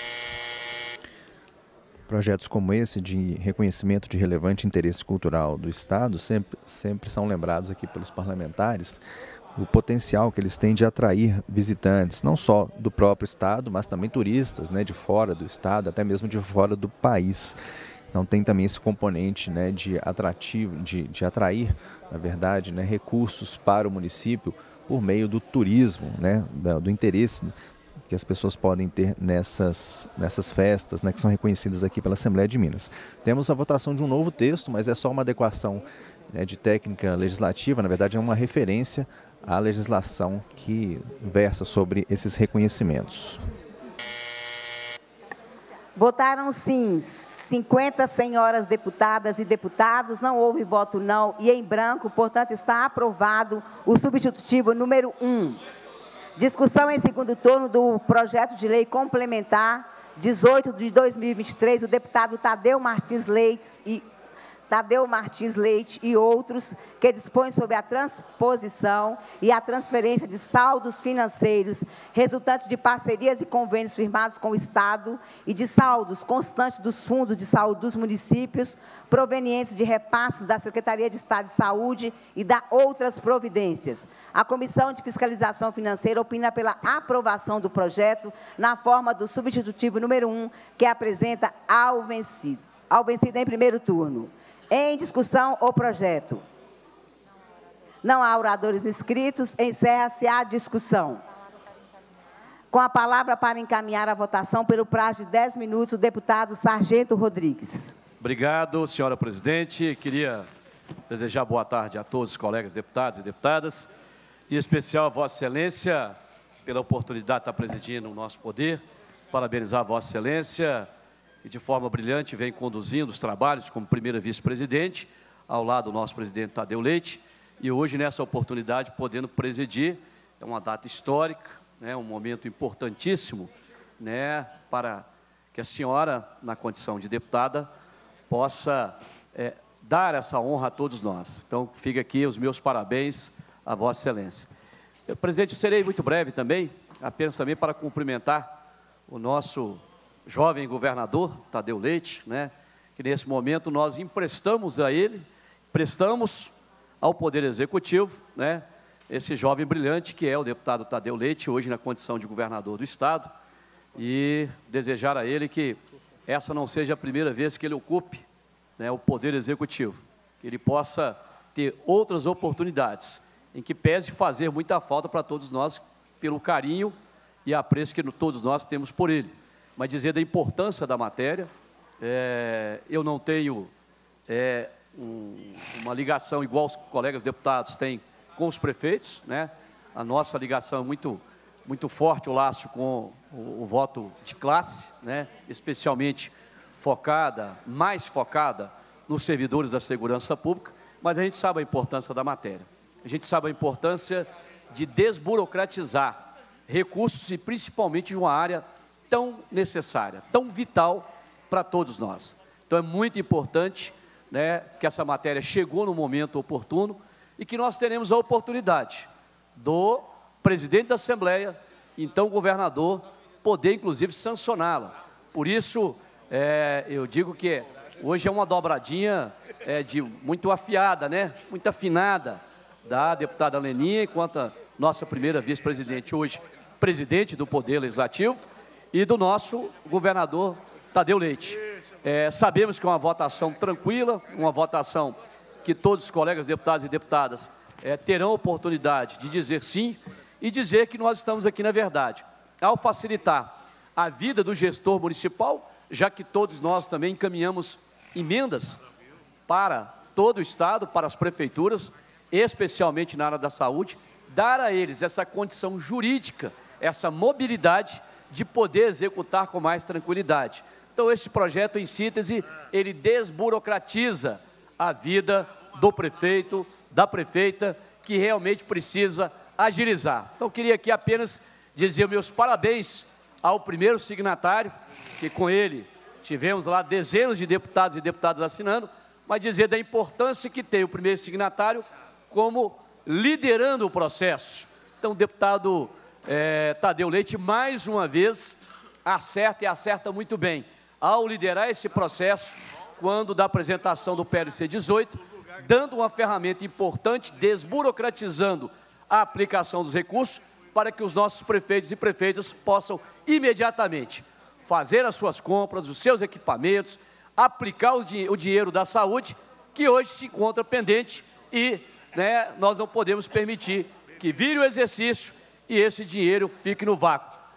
[SPEAKER 10] Projetos como esse de reconhecimento de relevante interesse cultural do Estado sempre são lembrados aqui pelos parlamentares, o potencial que eles têm de atrair visitantes, não só do próprio Estado, mas também turistas, né, de fora do Estado, até mesmo de fora do país. Então tem também esse componente, né, de atrair, na verdade, né, recursos para o município por meio do turismo, né, do interesse que as pessoas podem ter nessas festas, né, que são reconhecidas aqui pela Assembleia de Minas. Temos a votação de um novo texto, mas é só uma adequação, né, de técnica legislativa, na verdade é uma referência à legislação que versa sobre esses reconhecimentos.
[SPEAKER 3] Votaram sim 50 senhoras deputadas e deputados, não houve voto não e em branco, portanto está aprovado o substitutivo número 1. Discussão em segundo turno do projeto de lei complementar 18 de 2023, o deputado Tadeu Martins Leite e outros, que dispõe sobre a transposição e a transferência de saldos financeiros resultantes de parcerias e convênios firmados com o Estado e de saldos constantes dos fundos de saúde dos municípios, provenientes de repasses da Secretaria de Estado de Saúde e da outras providências. A Comissão de Fiscalização Financeira opina pela aprovação do projeto na forma do substitutivo número 1, que apresenta ao vencido em primeiro turno. Em discussão o projeto. Não há oradores inscritos, encerra-se a discussão. Com a palavra para encaminhar a votação pelo prazo de 10 minutos, o deputado Sargento Rodrigues.
[SPEAKER 13] Obrigado, senhora presidente. Queria desejar boa tarde a todos os colegas deputados e deputadas, em especial a Vossa Excelência, pela oportunidade de estar presidindo o nosso poder, parabenizar a Vossa Excelência, e de forma brilhante vem conduzindo os trabalhos como primeira vice-presidente, ao lado do nosso presidente Tadeu Leite, e hoje, nessa oportunidade, podendo presidir, é uma data histórica, né, um momento importantíssimo, né, para que a senhora, na condição de deputada, possa dar essa honra a todos nós. Então, fica aqui os meus parabéns a Vossa Excelência. Presidente, eu serei muito breve também, apenas também para cumprimentar o nosso jovem governador, Tadeu Leite, né, que nesse momento nós emprestamos a ele, prestamos ao Poder Executivo, né, esse jovem brilhante que é o deputado Tadeu Leite, hoje na condição de governador do Estado, e desejar a ele que essa não seja a primeira vez que ele ocupe, né, o Poder Executivo, que ele possa ter outras oportunidades, em que pese fazer muita falta para todos nós, pelo carinho e apreço que todos nós temos por ele. Mas dizer da importância da matéria, eu não tenho uma ligação igual os colegas deputados têm com os prefeitos, né? A nossa ligação é muito forte, o laço com o voto de classe, né? Especialmente mais focada nos servidores da segurança pública, mas a gente sabe a importância da matéria. A gente sabe a importância de desburocratizar recursos e principalmente de uma área tão necessária, tão vital para todos nós. Então, é muito importante, né, que essa matéria chegou no momento oportuno e que nós teremos a oportunidade do presidente da Assembleia, então governador, poder, inclusive, sancioná-la. Por isso, eu digo que hoje é uma dobradinha muito afiada, né, muito afinada, da deputada Leninha, enquanto a nossa primeira vice-presidente, hoje presidente do Poder Legislativo, e do nosso governador Tadeu Leite. Sabemos que é uma votação tranquila, uma votação que todos os colegas deputados e deputadas terão a oportunidade de dizer sim e dizer que nós estamos aqui, na verdade, ao facilitar a vida do gestor municipal, já que todos nós também encaminhamos emendas para todo o Estado, para as prefeituras, especialmente na área da saúde, dar a eles essa condição jurídica, essa mobilidade de poder executar com mais tranquilidade. Então, esse projeto, em síntese, ele desburocratiza a vida do prefeito, da prefeita, que realmente precisa agilizar. Então, eu queria aqui apenas dizer meus parabéns ao primeiro signatário, que com ele tivemos lá dezenas de deputados e deputadas assinando, mas dizer da importância que tem o primeiro signatário como liderando o processo. Então, o deputado Tadeu Leite, mais uma vez, acerta e acerta muito bem ao liderar esse processo, quando da apresentação do PLC 18, dando uma ferramenta importante, desburocratizando a aplicação dos recursos, para que os nossos prefeitos e prefeitas possam imediatamente fazer as suas compras, os seus equipamentos, aplicar o dinheiro da saúde, que hoje se encontra pendente e, né, nós não podemos permitir que vire o exercício e esse dinheiro fique no vácuo.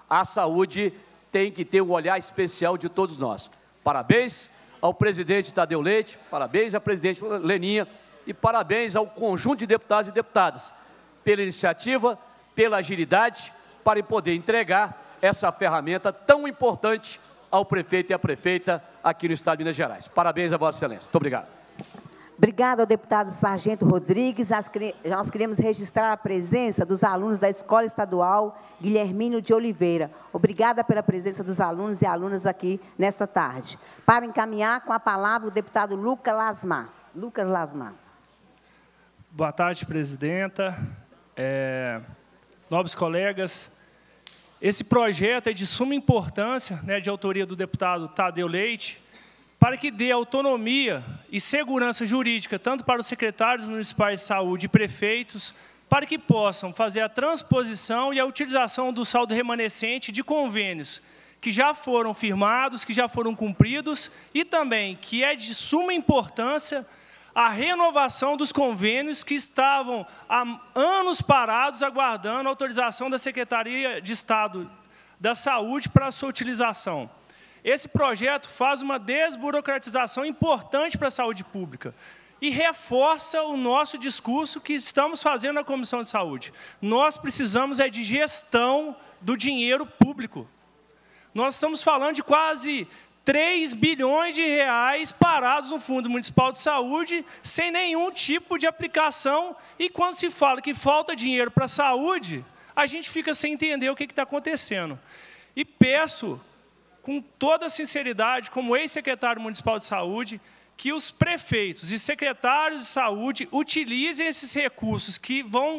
[SPEAKER 13] a saúde tem que ter um olhar especial de todos nós. Parabéns ao presidente Tadeu Leite, parabéns à presidente Leninha e parabéns ao conjunto de deputados e deputadas pela iniciativa, pela agilidade, para poder entregar essa ferramenta tão importante ao prefeito e à prefeita aqui no Estado de Minas Gerais. Parabéns a Vossa Excelência. Muito obrigado.
[SPEAKER 3] Obrigada ao deputado Sargento Rodrigues. Nós queremos registrar a presença dos alunos da Escola Estadual Guilhermino de Oliveira. Obrigada pela presença dos alunos e alunas aqui nesta tarde. Para encaminhar com a palavra o deputado Lucas Lasmar. Lucas Lasmar.
[SPEAKER 14] Boa tarde, presidenta. Nobres colegas, esse projeto é de suma importância, de autoria do deputado Tadeu Leite, para que dê autonomia e segurança jurídica, tanto para os secretários municipais de saúde e prefeitos, para que possam fazer a transposição e a utilização do saldo remanescente de convênios que já foram firmados, que já foram cumpridos, e também que é de suma importância a renovação dos convênios que estavam há anos parados, aguardando a autorização da Secretaria de Estado da Saúde para a sua utilização. Esse projeto faz uma desburocratização importante para a saúde pública e reforça o nosso discurso que estamos fazendo na Comissão de Saúde. Nós precisamos de gestão do dinheiro público. Nós estamos falando de quase 3 bilhões de reais parados no Fundo Municipal de Saúde, sem nenhum tipo de aplicação. E quando se fala que falta dinheiro para a saúde, a gente fica sem entender o que está acontecendo. E peço, com toda sinceridade, como ex-secretário municipal de saúde, que os prefeitos e secretários de saúde utilizem esses recursos que vão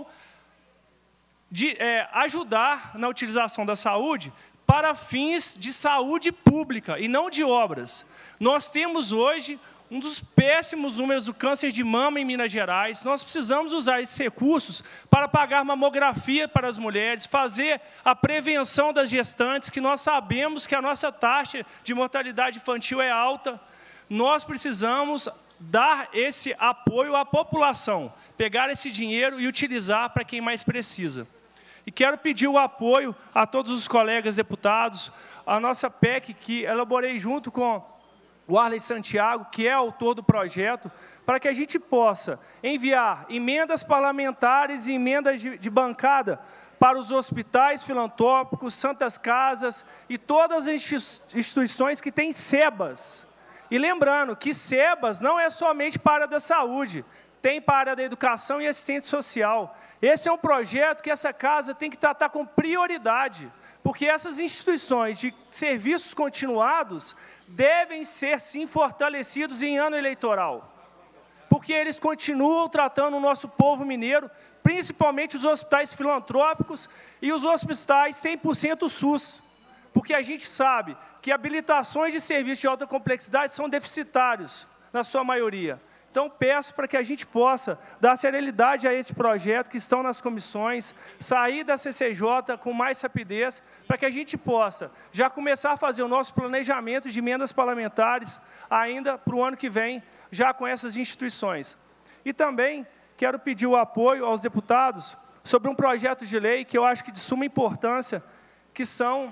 [SPEAKER 14] ajudar na utilização da saúde para fins de saúde pública e não de obras. Nós temos hoje um dos péssimos números do câncer de mama em Minas Gerais. Nós precisamos usar esses recursos para pagar mamografia para as mulheres, fazer a prevenção das gestantes, que nós sabemos que a nossa taxa de mortalidade infantil é alta. Nós precisamos dar esse apoio à população, pegar esse dinheiro e utilizar para quem mais precisa. E quero pedir o apoio a todos os colegas deputados, a nossa PEC, que elaborei junto com o Arley Santiago, que é autor do projeto, para que a gente possa enviar emendas parlamentares e emendas de bancada para os hospitais filantrópicos, santas casas e todas as instituições que têm SEBAS. E lembrando que SEBAS não é somente para a área da saúde, tem para a área da educação e assistência social. Esse é um projeto que essa casa tem que tratar com prioridade, porque essas instituições de serviços continuados devem ser, sim, fortalecidos em ano eleitoral, porque eles continuam tratando o nosso povo mineiro, principalmente os hospitais filantrópicos e os hospitais 100% SUS, porque a gente sabe que habilitações de serviços de alta complexidade são deficitários, na sua maioria. Então, peço para que a gente possa dar celeridade a esse projeto que estão nas comissões, sair da CCJ com mais rapidez, para que a gente possa já começar a fazer o nosso planejamento de emendas parlamentares ainda para o ano que vem, já com essas instituições. E também quero pedir o apoio aos deputados sobre um projeto de lei que eu acho que de suma importância, que são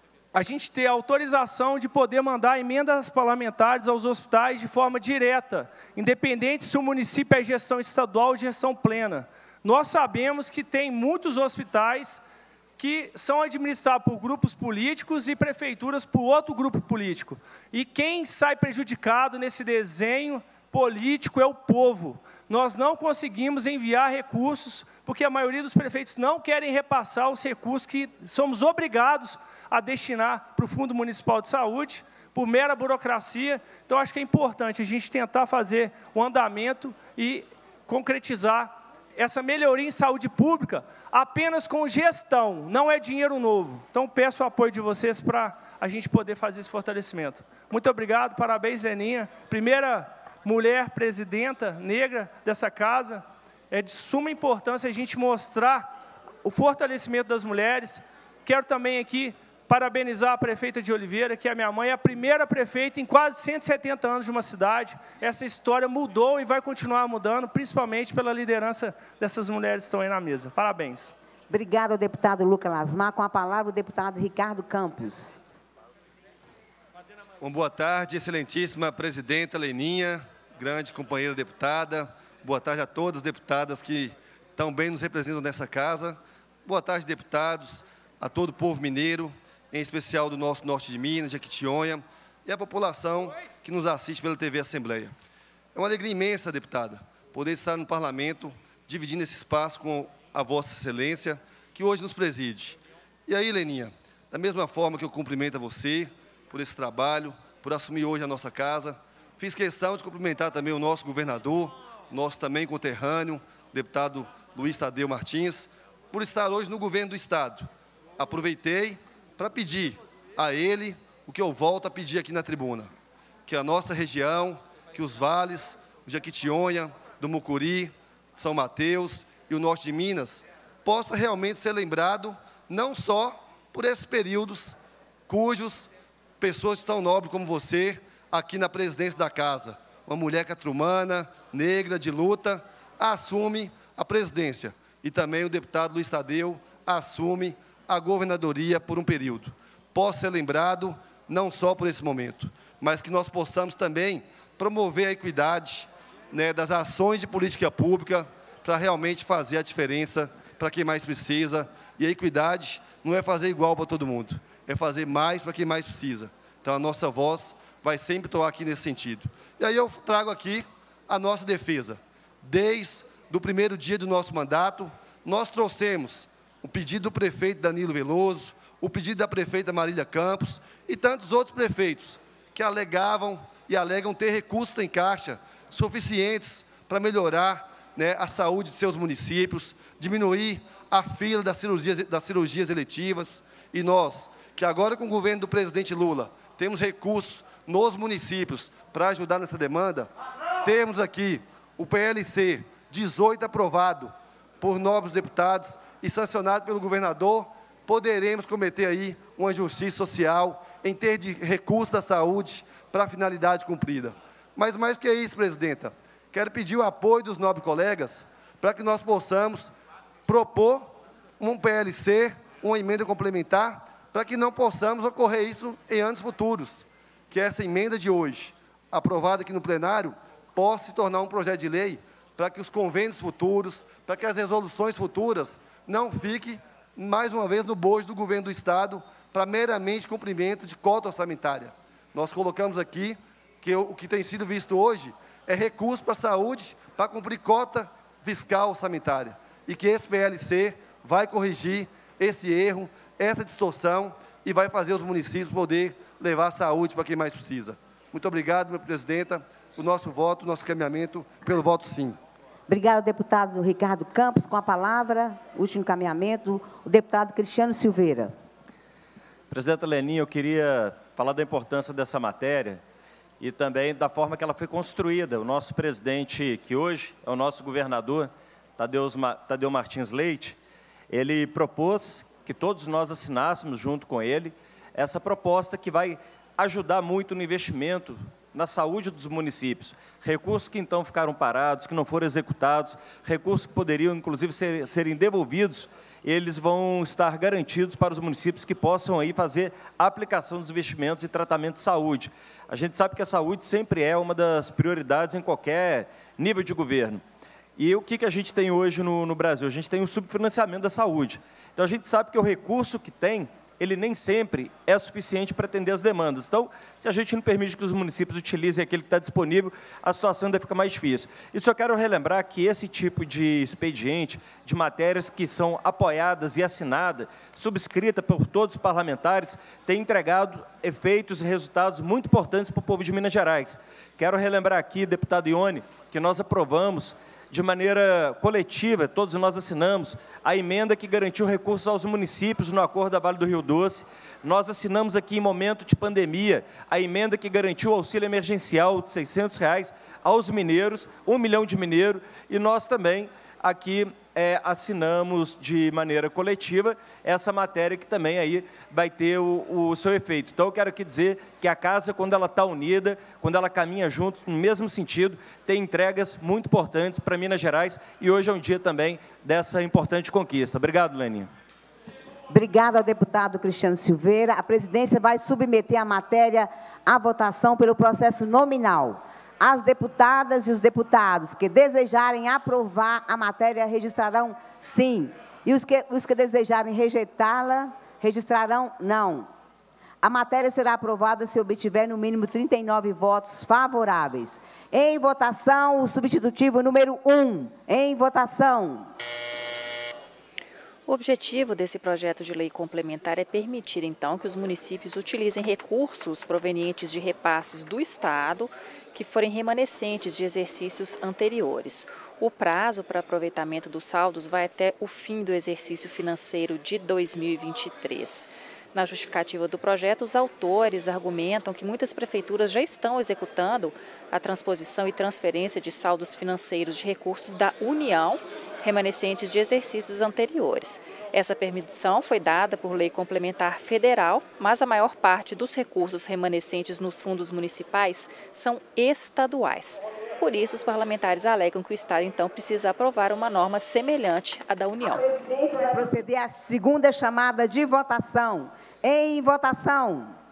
[SPEAKER 14] a gente ter autorização de poder mandar emendas parlamentares aos hospitais de forma direta, independente se o município é gestão estadual ou gestão plena. Nós sabemos que tem muitos hospitais que são administrados por grupos políticos e prefeituras por outro grupo político. E quem sai prejudicado nesse desenho político é o povo. Nós não conseguimos enviar recursos, porque a maioria dos prefeitos não querem repassar os recursos que somos obrigados a destinar para o Fundo Municipal de Saúde, por mera burocracia. Então, acho que é importante a gente tentar fazer o andamento e concretizar essa melhoria em saúde pública apenas com gestão, não é dinheiro novo. Então, peço o apoio de vocês para a gente poder fazer esse fortalecimento. Muito obrigado, parabéns, Leninha. Primeira mulher presidenta negra dessa casa. É de suma importância a gente mostrar o fortalecimento das mulheres. Quero também aqui parabenizar a prefeita de Oliveira, que é a minha mãe, a primeira prefeita em quase 170 anos de uma cidade. Essa história mudou e vai continuar mudando, principalmente pela liderança dessas mulheres que estão aí na mesa. Parabéns.
[SPEAKER 3] Obrigada ao deputado Lucas Lasmar. Com a palavra, o deputado Ricardo Campos.
[SPEAKER 15] Boa tarde, excelentíssima presidenta Leninha, grande companheira deputada. Boa tarde a todas as deputadas que tão bem nos representam nessa casa. Boa tarde, deputados, a todo o povo mineiro, em especial do nosso norte de Minas, Jequitinhonha, e a população que nos assiste pela TV Assembleia. É uma alegria imensa, deputada, poder estar no parlamento, dividindo esse espaço com a Vossa Excelência, que hoje nos preside. E aí, Leninha, da mesma forma que eu cumprimento a você por esse trabalho, por assumir hoje a nossa casa, fiz questão de cumprimentar também o nosso governador, nosso também conterrâneo, o deputado Luiz Tadeu Martins, por estar hoje no governo do Estado. Aproveitei para pedir a ele o que eu volto a pedir aqui na tribuna, que a nossa região, que os vales, o Jequitinhonha, do Mucuri, São Mateus e o norte de Minas, possa realmente ser lembrado não só por esses períodos cujos pessoas tão nobres como você, aqui na presidência da casa, uma mulher catrumana, negra, de luta, assume a presidência. E também o deputado Luiz Tadeu assume a governadoria por um período. Possa ser lembrado não só por esse momento, mas que nós possamos também promover a equidade, né, das ações de política pública para realmente fazer a diferença para quem mais precisa. E a equidade não é fazer igual para todo mundo, é fazer mais para quem mais precisa. Então, a nossa voz vai sempre atuar aqui nesse sentido. E aí eu trago aqui a nossa defesa. Desde o primeiro dia do nosso mandato, nós trouxemos o pedido do prefeito Danilo Veloso, o pedido da prefeita Marília Campos e tantos outros prefeitos que alegavam e alegam ter recursos em caixa suficientes para melhorar, né, a saúde de seus municípios, diminuir a fila das cirurgias eletivas. E nós, que agora com o governo do presidente Lula, temos recursos nos municípios para ajudar nessa demanda, temos aqui o PLC 18 aprovado por nobres deputados e sancionado pelo governador, poderemos cometer aí uma justiça social em ter de recursos da saúde para a finalidade cumprida. Mas mais que isso, presidenta, quero pedir o apoio dos nobres colegas para que nós possamos propor um PLC, uma emenda complementar, para que não possamos ocorrer isso em anos futuros, que essa emenda de hoje, aprovada aqui no plenário, possa se tornar um projeto de lei para que os convênios futuros, para que as resoluções futuras não fiquem, mais uma vez, no bojo do governo do Estado, para meramente cumprimento de cota orçamentária. Nós colocamos aqui que o que tem sido visto hoje é recurso para a saúde, para cumprir cota fiscal orçamentária, e que esse PLC vai corrigir esse erro, essa distorção, e vai fazer os municípios poder levar a saúde para quem mais precisa. Muito obrigado, minha presidenta. O nosso voto, o nosso caminhamento pelo voto sim.
[SPEAKER 3] Obrigada, deputado Ricardo Campos. Com a palavra, último encaminhamento, o deputado Cristiano Silveira.
[SPEAKER 4] Presidenta Leninha, eu queria falar da importância dessa matéria e também da forma que ela foi construída. O nosso presidente, que hoje é o nosso governador, Tadeu Martins Leite, ele propôs que todos nós assinássemos junto com ele essa proposta que vai ajudar muito no investimento na saúde dos municípios. Recursos que então ficaram parados, que não foram executados, recursos que poderiam inclusive serem devolvidos, eles vão estar garantidos para os municípios que possam aí fazer a aplicação dos investimentos e tratamento de saúde. A gente sabe que a saúde sempre é uma das prioridades em qualquer nível de governo. E o que a gente tem hoje no Brasil? A gente tem o subfinanciamento da saúde. Então, a gente sabe que o recurso que tem, ele nem sempre é suficiente para atender as demandas. Então, se a gente não permite que os municípios utilizem aquele que está disponível, a situação ainda fica mais difícil. E só quero relembrar que esse tipo de expediente, de matérias que são apoiadas e assinadas, subscritas por todos os parlamentares, tem entregado efeitos e resultados muito importantes para o povo de Minas Gerais. Quero relembrar aqui, deputado Ione, que nós aprovamos de maneira coletiva, todos nós assinamos, a emenda que garantiu recursos aos municípios no acordo da Vale do Rio Doce. Nós assinamos aqui, em momento de pandemia, a emenda que garantiu o auxílio emergencial de R$ 600 aos mineiros, 1 milhão de mineiros, e nós também aqui assinamos de maneira coletiva essa matéria que também aí vai ter o seu efeito. Então, eu quero aqui dizer que a casa, quando ela está unida, quando ela caminha junto, no mesmo sentido, tem entregas muito importantes para Minas Gerais e hoje é um dia também dessa importante conquista. Obrigado, Leninha.
[SPEAKER 3] Obrigada ao deputado Cristiano Silveira. A presidência vai submeter a matéria à votação pelo processo nominal. As deputadas e os deputados que desejarem aprovar a matéria registrarão sim. E os que desejarem rejeitá-la, registrarão não. A matéria será aprovada se obtiver no mínimo 39 votos favoráveis. Em votação, o substitutivo número 1. Em votação.
[SPEAKER 1] O objetivo desse projeto de lei complementar é permitir, então, que os municípios utilizem recursos provenientes de repasses do Estado que forem remanescentes de exercícios anteriores. O prazo para aproveitamento dos saldos vai até o fim do exercício financeiro de 2023. Na justificativa do projeto, os autores argumentam que muitas prefeituras já estão executando a transposição e transferência de saldos financeiros de recursos da União remanescentes de exercícios anteriores. Essa permissão foi dada por lei complementar federal, mas a maior parte dos recursos remanescentes nos fundos municipais são estaduais. Por isso, os parlamentares alegam que o Estado, então, precisa aprovar uma norma semelhante à da União.
[SPEAKER 3] A presidência vai proceder à segunda chamada de votação. Em votação.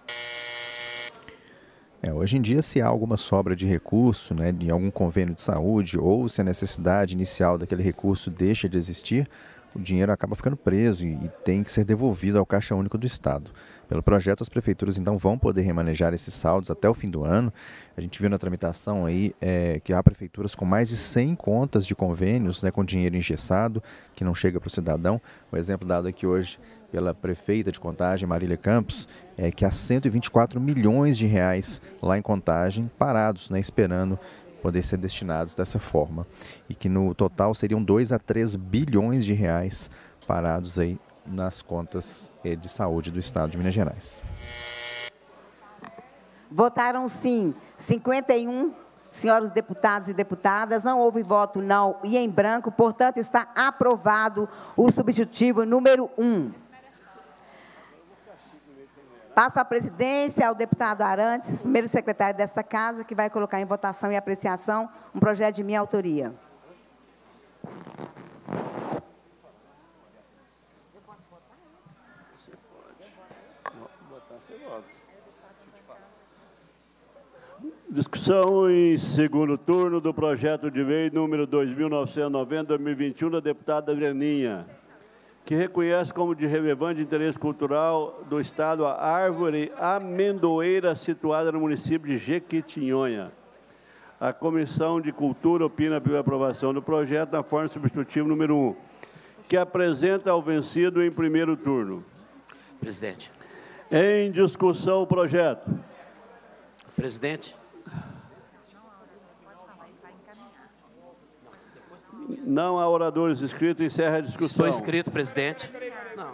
[SPEAKER 10] Hoje em dia, se há alguma sobra de recurso, né, de algum convênio de saúde, ou se a necessidade inicial daquele recurso deixa de existir, o dinheiro acaba ficando preso e tem que ser devolvido ao Caixa Único do Estado. Pelo projeto, as prefeituras então vão poder remanejar esses saldos até o fim do ano. A gente viu na tramitação aí que há prefeituras com mais de 100 contas de convênios, né, com dinheiro engessado, que não chega para o cidadão. O exemplo dado aqui hoje pela prefeita de Contagem, Marília Campos, é que há 124 milhões de reais lá em Contagem parados, né, esperando poder ser destinados dessa forma. E que no total seriam 2 a 3 bilhões de reais parados aí nas contas de saúde do Estado de Minas Gerais.
[SPEAKER 3] Votaram sim 51 senhores deputados e deputadas, não houve voto não e em branco, portanto está aprovado o substitutivo número 1. Passo a presidência ao deputado Arantes, primeiro secretário desta casa, que vai colocar em votação e apreciação um projeto de minha autoria.
[SPEAKER 16] Discussão em segundo turno do projeto de lei número 2990/2021 da deputada Leninha, que reconhece como de relevante interesse cultural do Estado a árvore amendoeira situada no município de Jequitinhonha. A Comissão de Cultura opina pela aprovação do projeto na forma substitutiva número 1, que apresenta ao vencido em primeiro turno.
[SPEAKER 17] Presidente.
[SPEAKER 16] Em discussão o projeto.
[SPEAKER 17] Presidente.
[SPEAKER 16] Não há oradores inscritos, encerra a discussão.
[SPEAKER 17] Estou inscrito, presidente. Não.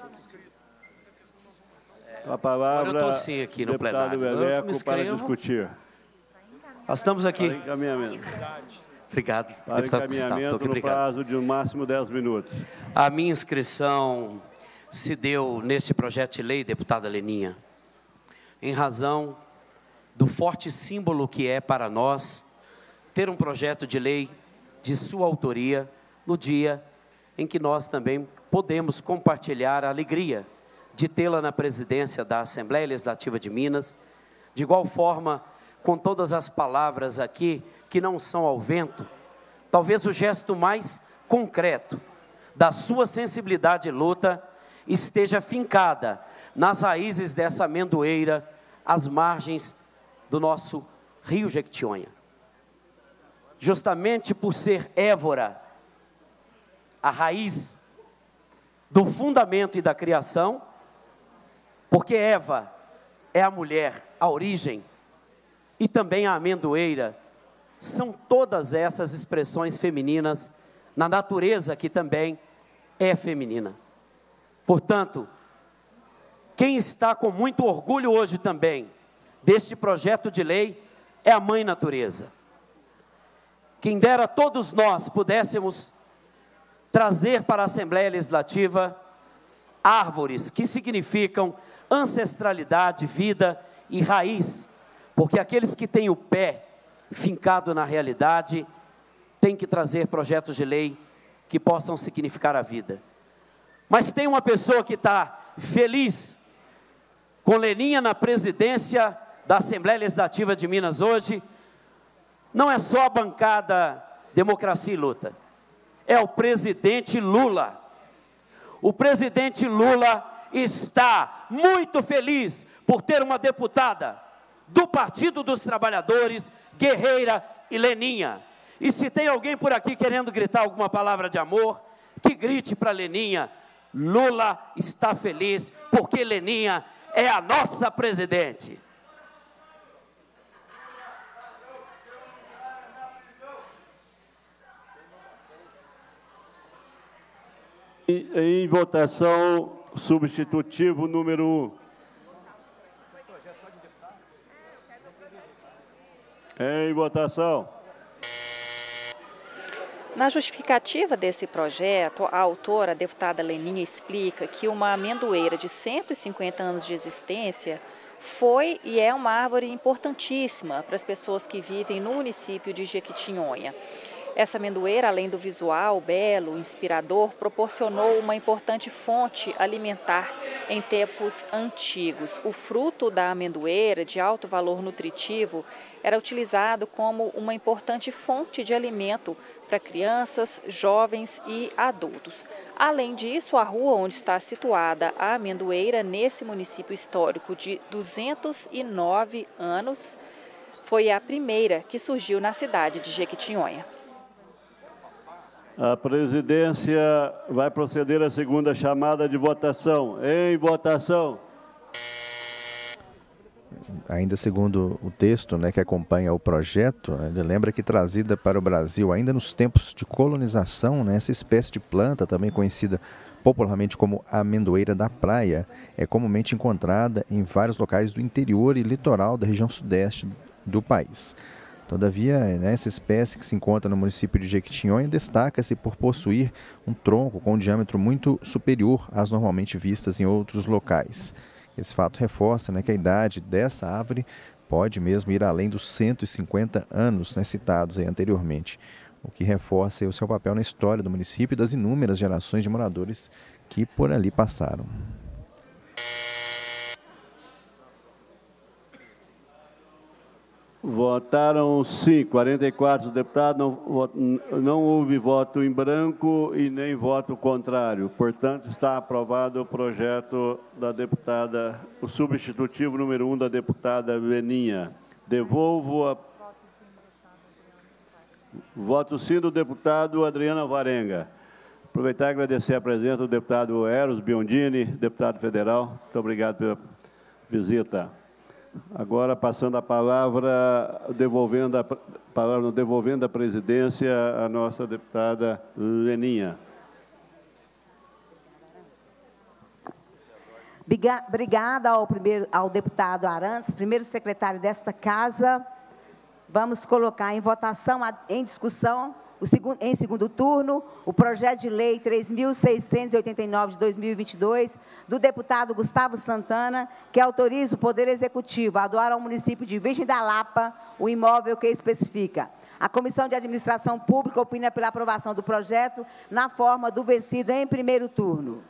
[SPEAKER 16] A palavra,
[SPEAKER 17] agora eu estou sim aqui no plenário.
[SPEAKER 16] Leleco, para discutir.
[SPEAKER 17] Nós estamos aqui.
[SPEAKER 16] Para encaminhamento.
[SPEAKER 17] Obrigado,
[SPEAKER 16] para
[SPEAKER 17] deputado Gustavo.
[SPEAKER 16] No prazo de no máximo 10 minutos.
[SPEAKER 17] A minha inscrição se deu neste projeto de lei, deputada Leninha, em razão do forte símbolo que é para nós ter um projeto de lei de sua autoria no dia em que nós também podemos compartilhar a alegria de tê-la na presidência da Assembleia Legislativa de Minas, de igual forma, com todas as palavras aqui que não são ao vento, talvez o gesto mais concreto da sua sensibilidade e luta esteja fincada nas raízes dessa amendoeira, às margens do nosso rio Jequitinhonha. Justamente por ser Évora a raiz do fundamento e da criação, porque Eva é a mulher, a origem, e também a amendoeira, são todas essas expressões femininas na natureza que também é feminina. Portanto, quem está com muito orgulho hoje também deste projeto de lei é a Mãe Natureza. Quem dera todos nós pudéssemos trazer para a Assembleia Legislativa árvores que significam ancestralidade, vida e raiz, porque aqueles que têm o pé fincado na realidade têm que trazer projetos de lei que possam significar a vida. Mas tem uma pessoa que está feliz com Leninha na presidência da Assembleia Legislativa de Minas hoje. Não é só a bancada Democracia e Luta, é o presidente Lula. O presidente Lula está muito feliz por ter uma deputada do Partido dos Trabalhadores, guerreira e Leninha. E se tem alguém por aqui querendo gritar alguma palavra de amor, que grite para Leninha. Lula está feliz porque Leninha é a nossa presidente.
[SPEAKER 16] Em votação, substitutivo número 1. Em votação.
[SPEAKER 1] Na justificativa desse projeto, a autora, a deputada Leninha, explica que uma amendoeira de 150 anos de existência foi e é uma árvore importantíssima para as pessoas que vivem no município de Jequitinhonha. Essa amendoeira, além do visual belo, inspirador, proporcionou uma importante fonte alimentar em tempos antigos. O fruto da amendoeira, de alto valor nutritivo, era utilizado como uma importante fonte de alimento para crianças, jovens e adultos. Além disso, a rua onde está situada a amendoeira, nesse município histórico de 209 anos, foi a primeira que surgiu na cidade de Jequitinhonha.
[SPEAKER 16] A presidência vai proceder à segunda chamada de votação. Em votação.
[SPEAKER 10] Ainda segundo o texto, né, que acompanha o projeto, ele lembra que trazida para o Brasil ainda nos tempos de colonização, né, essa espécie de planta, também conhecida popularmente como amendoeira da praia, é comumente encontrada em vários locais do interior e litoral da região sudeste do país. Todavia, né, essa espécie que se encontra no município de Jequitinhonha destaca-se por possuir um tronco com um diâmetro muito superior às normalmente vistas em outros locais. Esse fato reforça, né, que a idade dessa árvore pode mesmo ir além dos 150 anos, né, citados aí anteriormente, o que reforça aí o seu papel na história do município e das inúmeras gerações de moradores que por ali passaram.
[SPEAKER 16] Votaram sim, 44 deputados, não houve voto em branco e nem voto contrário. Portanto, está aprovado o projeto da deputada, o substitutivo número 1 da deputada Leninha. Devolvo a... Voto sim do deputado Adriano Alvarenga. Aproveitar e agradecer a presença do deputado Eros Biondini, deputado federal. Muito obrigado pela visita. Agora, passando a palavra, devolvendo a presidência à nossa deputada Leninha.
[SPEAKER 3] Obrigada ao deputado Arantes, primeiro secretário desta casa. Vamos colocar em votação, em discussão, em segundo turno, o projeto de lei 3.689 de 2022, do deputado Gustavo Santana, que autoriza o Poder Executivo a doar ao município de Virgem da Lapa o imóvel que especifica. A Comissão de Administração Pública opina pela aprovação do projeto na forma do vencido em primeiro turno.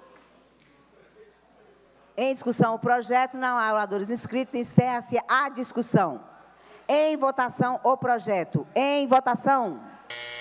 [SPEAKER 3] Em discussão o projeto, não há oradores inscritos, encerra-se a discussão. Em votação o projeto. Em votação.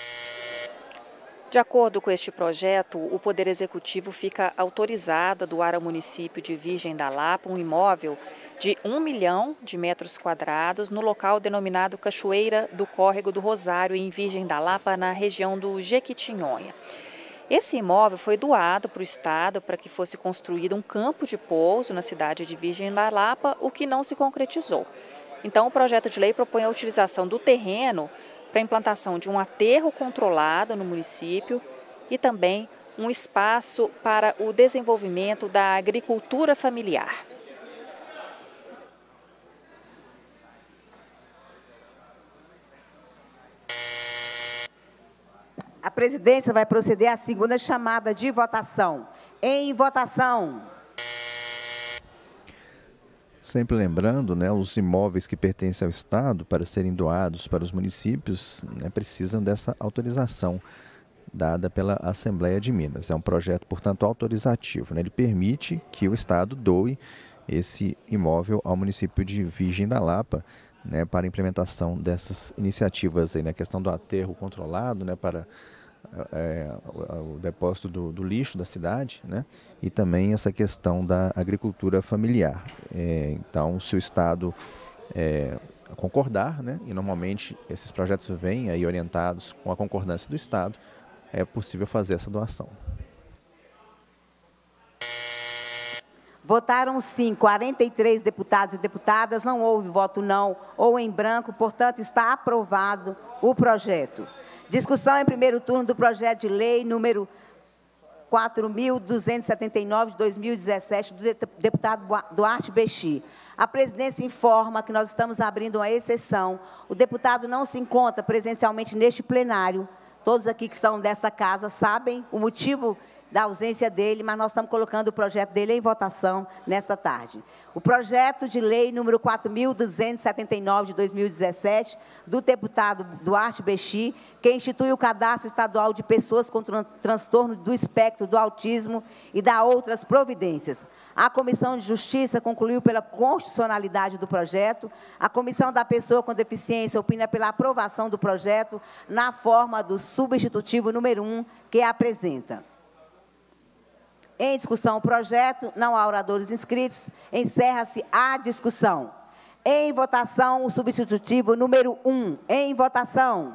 [SPEAKER 1] De acordo com este projeto, o Poder Executivo fica autorizado a doar ao município de Virgem da Lapa um imóvel de 1 milhão de metros quadrados no local denominado Cachoeira do Córrego do Rosário, em Virgem da Lapa, na região do Jequitinhonha. Esse imóvel foi doado para o Estado para que fosse construído um campo de pouso na cidade de Virgem da Lapa, o que não se concretizou. Então, o projeto de lei propõe a utilização do terreno para a implantação de um aterro controlado no município e também um espaço para o desenvolvimento da agricultura familiar.
[SPEAKER 3] A presidência vai proceder à segunda chamada de votação. Em votação.
[SPEAKER 10] Sempre lembrando, né, os imóveis que pertencem ao Estado para serem doados para os municípios, né, precisam dessa autorização dada pela Assembleia de Minas. É um projeto, portanto, autorizativo, né? Ele permite que o Estado doe esse imóvel ao município de Virgem da Lapa, né, para a implementação dessas iniciativas aí, na questão do aterro controlado, né, para o depósito do lixo da cidade, né, e também essa questão da agricultura familiar. Então, se o Estado concordar, né, e normalmente esses projetos vêm aí orientados com a concordância do Estado, é possível fazer essa doação.
[SPEAKER 3] Votaram sim 43 deputados e deputadas, não houve voto não ou em branco, portanto, está aprovado o projeto. Discussão em primeiro turno do projeto de lei número 4.279 de 2017, do deputado Duarte Bexi. A presidência informa que nós estamos abrindo uma exceção. O deputado não se encontra presencialmente neste plenário. Todos aqui que estão desta casa sabem o motivo da ausência dele, mas nós estamos colocando o projeto dele em votação nesta tarde. O projeto de lei número 4.279 de 2017, do deputado Duarte Bexi, que institui o cadastro estadual de pessoas com transtorno do espectro do autismo e dá outras providências. A Comissão de Justiça concluiu pela constitucionalidade do projeto. A Comissão da Pessoa com Deficiência opina pela aprovação do projeto na forma do substitutivo número 1, que apresenta. Em discussão o projeto, não há oradores inscritos, encerra-se a discussão. Em votação, o substitutivo número 1. Em votação.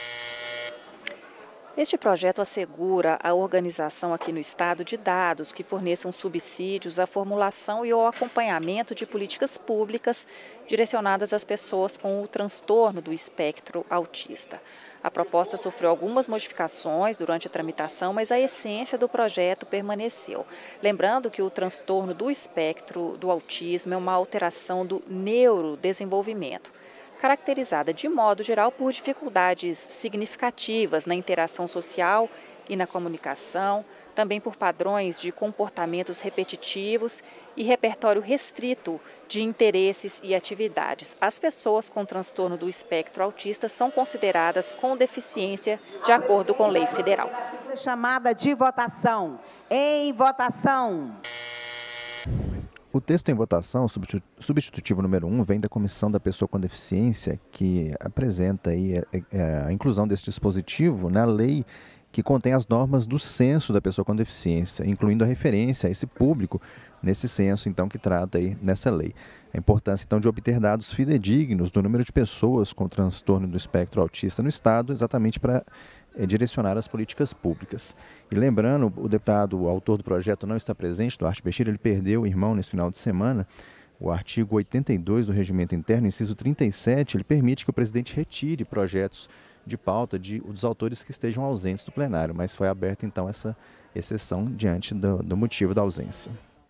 [SPEAKER 1] Este projeto assegura a organização aqui no Estado de dados que forneçam subsídios à formulação e ao acompanhamento de políticas públicas direcionadas às pessoas com o transtorno do espectro autista. A proposta sofreu algumas modificações durante a tramitação, mas a essência do projeto permaneceu. Lembrando que o transtorno do espectro do autismo é uma alteração do neurodesenvolvimento, caracterizada de modo geral por dificuldades significativas na interação social e na comunicação, também por padrões de comportamentos repetitivos e repertório restrito de interesses e atividades. As pessoas com transtorno do espectro autista são consideradas com deficiência de acordo com lei federal.
[SPEAKER 3] Chamada de votação. Em votação.
[SPEAKER 10] O texto em votação, substitutivo número 1, vem da Comissão da Pessoa com Deficiência, que apresenta aí a inclusão desse dispositivo na lei que contém as normas do censo da pessoa com deficiência, incluindo a referência a esse público nesse censo, então, que trata aí nessa lei. A importância, então, de obter dados fidedignos do número de pessoas com transtorno do espectro autista no Estado, exatamente para direcionar as políticas públicas. E lembrando, o deputado, o autor do projeto não está presente, Duarte Bexi, ele perdeu o irmão nesse final de semana. O artigo 82 do Regimento Interno, inciso 37, ele permite que o presidente retire projetos de pauta dos autores que estejam ausentes do plenário, mas foi aberta então essa exceção diante do motivo da ausência.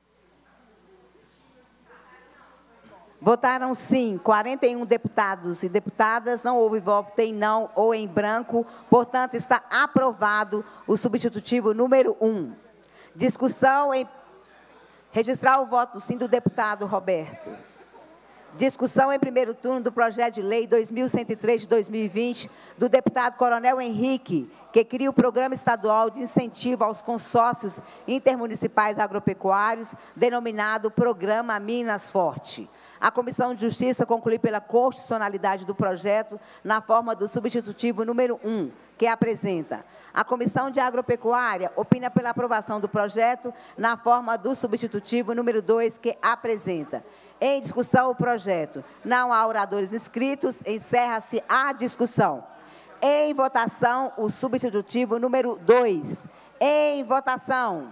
[SPEAKER 3] Votaram sim 41 deputados e deputadas, não houve voto em não ou em branco, portanto está aprovado o substitutivo número 1. Discussão em registrar o voto sim do deputado Roberto. Discussão em primeiro turno do projeto de lei 2103 de 2020, do deputado Coronel Henrique, que cria o Programa Estadual de Incentivo aos Consórcios Intermunicipais Agropecuários, denominado Programa Minas Forte. A Comissão de Justiça conclui pela constitucionalidade do projeto na forma do substitutivo número 1, que apresenta. A Comissão de Agropecuária opina pela aprovação do projeto na forma do substitutivo número 2, que apresenta. Em discussão o projeto. Não há oradores inscritos, encerra-se a discussão. Em votação, o substitutivo número 2. Em votação.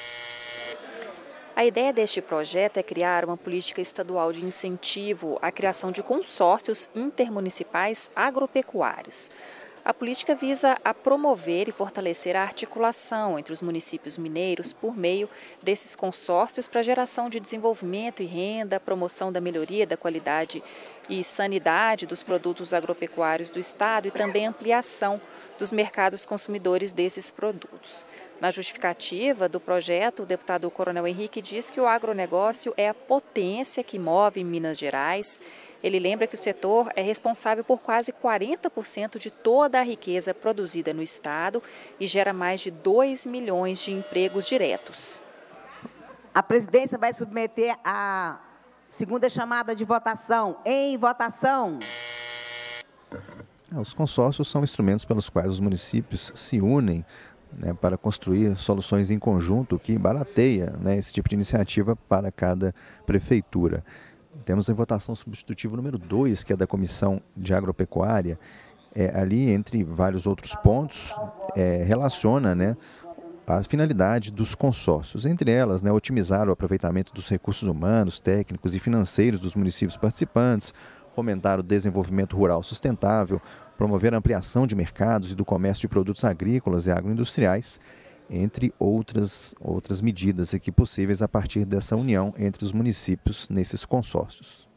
[SPEAKER 1] A ideia deste projeto é criar uma política estadual de incentivo à criação de consórcios intermunicipais agropecuários. A política visa a promover e fortalecer a articulação entre os municípios mineiros por meio desses consórcios para geração de desenvolvimento e renda, promoção da melhoria da qualidade e sanidade dos produtos agropecuários do Estado e também ampliação dos mercados consumidores desses produtos. Na justificativa do projeto, o deputado Coronel Henrique diz que o agronegócio é a potência que move Minas Gerais. Ele lembra que o setor é responsável por quase 40% de toda a riqueza produzida no Estado e gera mais de 2 milhões de empregos diretos.
[SPEAKER 3] A presidência vai submeter a segunda chamada de votação. Em votação.
[SPEAKER 10] Os consórcios são instrumentos pelos quais os municípios se unem, né, para construir soluções em conjunto que barateia, né, esse tipo de iniciativa para cada prefeitura. Temos a votação substitutiva número 2, que é da Comissão de Agropecuária. Ali, entre vários outros pontos, relaciona, né, a finalidade dos consórcios. Entre elas, né, otimizar o aproveitamento dos recursos humanos, técnicos e financeiros dos municípios participantes, fomentar o desenvolvimento rural sustentável, promover a ampliação de mercados e do comércio de produtos agrícolas e agroindustriais, entre outras medidas aqui possíveis a partir dessa união entre os municípios nesses consórcios.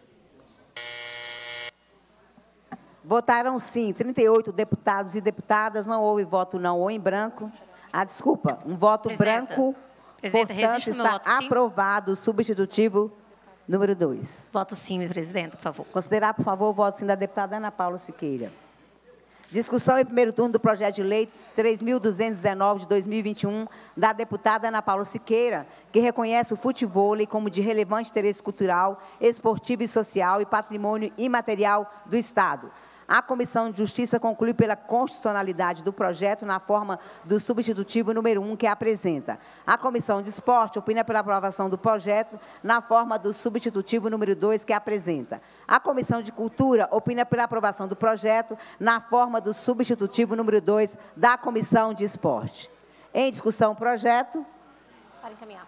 [SPEAKER 3] Votaram sim 38 deputados e deputadas, não houve voto não ou em branco. Desculpa, um voto branco, portanto está aprovado o substitutivo número 2.
[SPEAKER 6] Voto sim, presidente, por favor.
[SPEAKER 3] Considerar, por favor, o voto sim da deputada Ana Paula Siqueira. Discussão em primeiro turno do projeto de lei 3.219 de 2021, da deputada Ana Paula Siqueira, que reconhece o futevôlei como de relevante interesse cultural, esportivo e social e patrimônio imaterial do Estado. A Comissão de Justiça conclui pela constitucionalidade do projeto na forma do substitutivo número 1, que apresenta. A Comissão de Esporte opina pela aprovação do projeto na forma do substitutivo número 2, que apresenta. A Comissão de Cultura opina pela aprovação do projeto na forma do substitutivo número 2 da Comissão de Esporte. Em discussão o projeto.
[SPEAKER 6] Para encaminhar.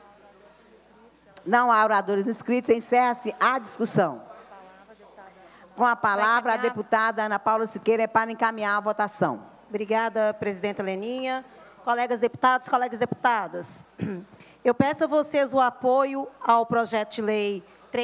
[SPEAKER 3] Não há oradores inscritos, encerra-se a discussão. Com a palavra, a deputada Ana Paula Siqueira para encaminhar a votação.
[SPEAKER 6] Obrigada, presidenta Leninha. Colegas deputados, colegas deputadas, eu peço a vocês o apoio ao projeto de lei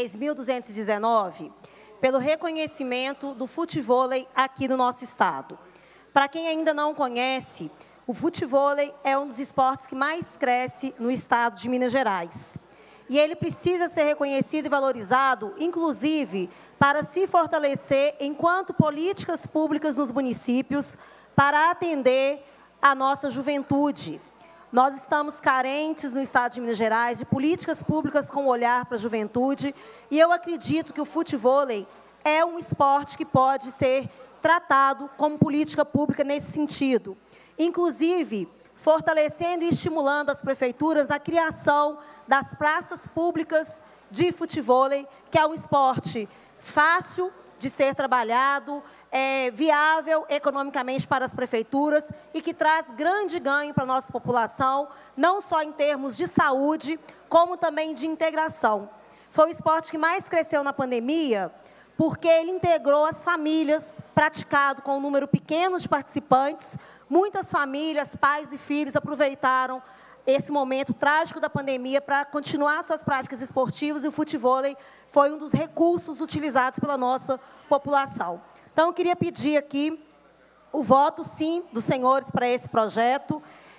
[SPEAKER 6] 3.219 pelo reconhecimento do futevôlei aqui no nosso Estado. Para quem ainda não conhece, o futevôlei é um dos esportes que mais cresce no Estado de Minas Gerais. E ele precisa ser reconhecido e valorizado, inclusive, para se fortalecer enquanto políticas públicas nos municípios para atender a nossa juventude. Nós estamos carentes no Estado de Minas Gerais de políticas públicas com olhar para a juventude e eu acredito que o futevôlei é um esporte que pode ser tratado como política pública nesse sentido. Inclusive, fortalecendo e estimulando as prefeituras a criação das praças públicas de futevôlei, que é um esporte fácil de ser trabalhado, viável economicamente para as prefeituras e que traz grande ganho para a nossa população, não só em termos de saúde, como também de integração. Foi o esporte que mais cresceu na pandemia, porque ele integrou as famílias, praticado com um número pequeno de participantes. Muitas famílias, pais e filhos aproveitaram esse momento trágico da pandemia para continuar suas práticas esportivas e o futevôlei foi um dos recursos utilizados pela nossa população. Então, eu queria pedir aqui o voto, sim, dos senhores para esse projeto.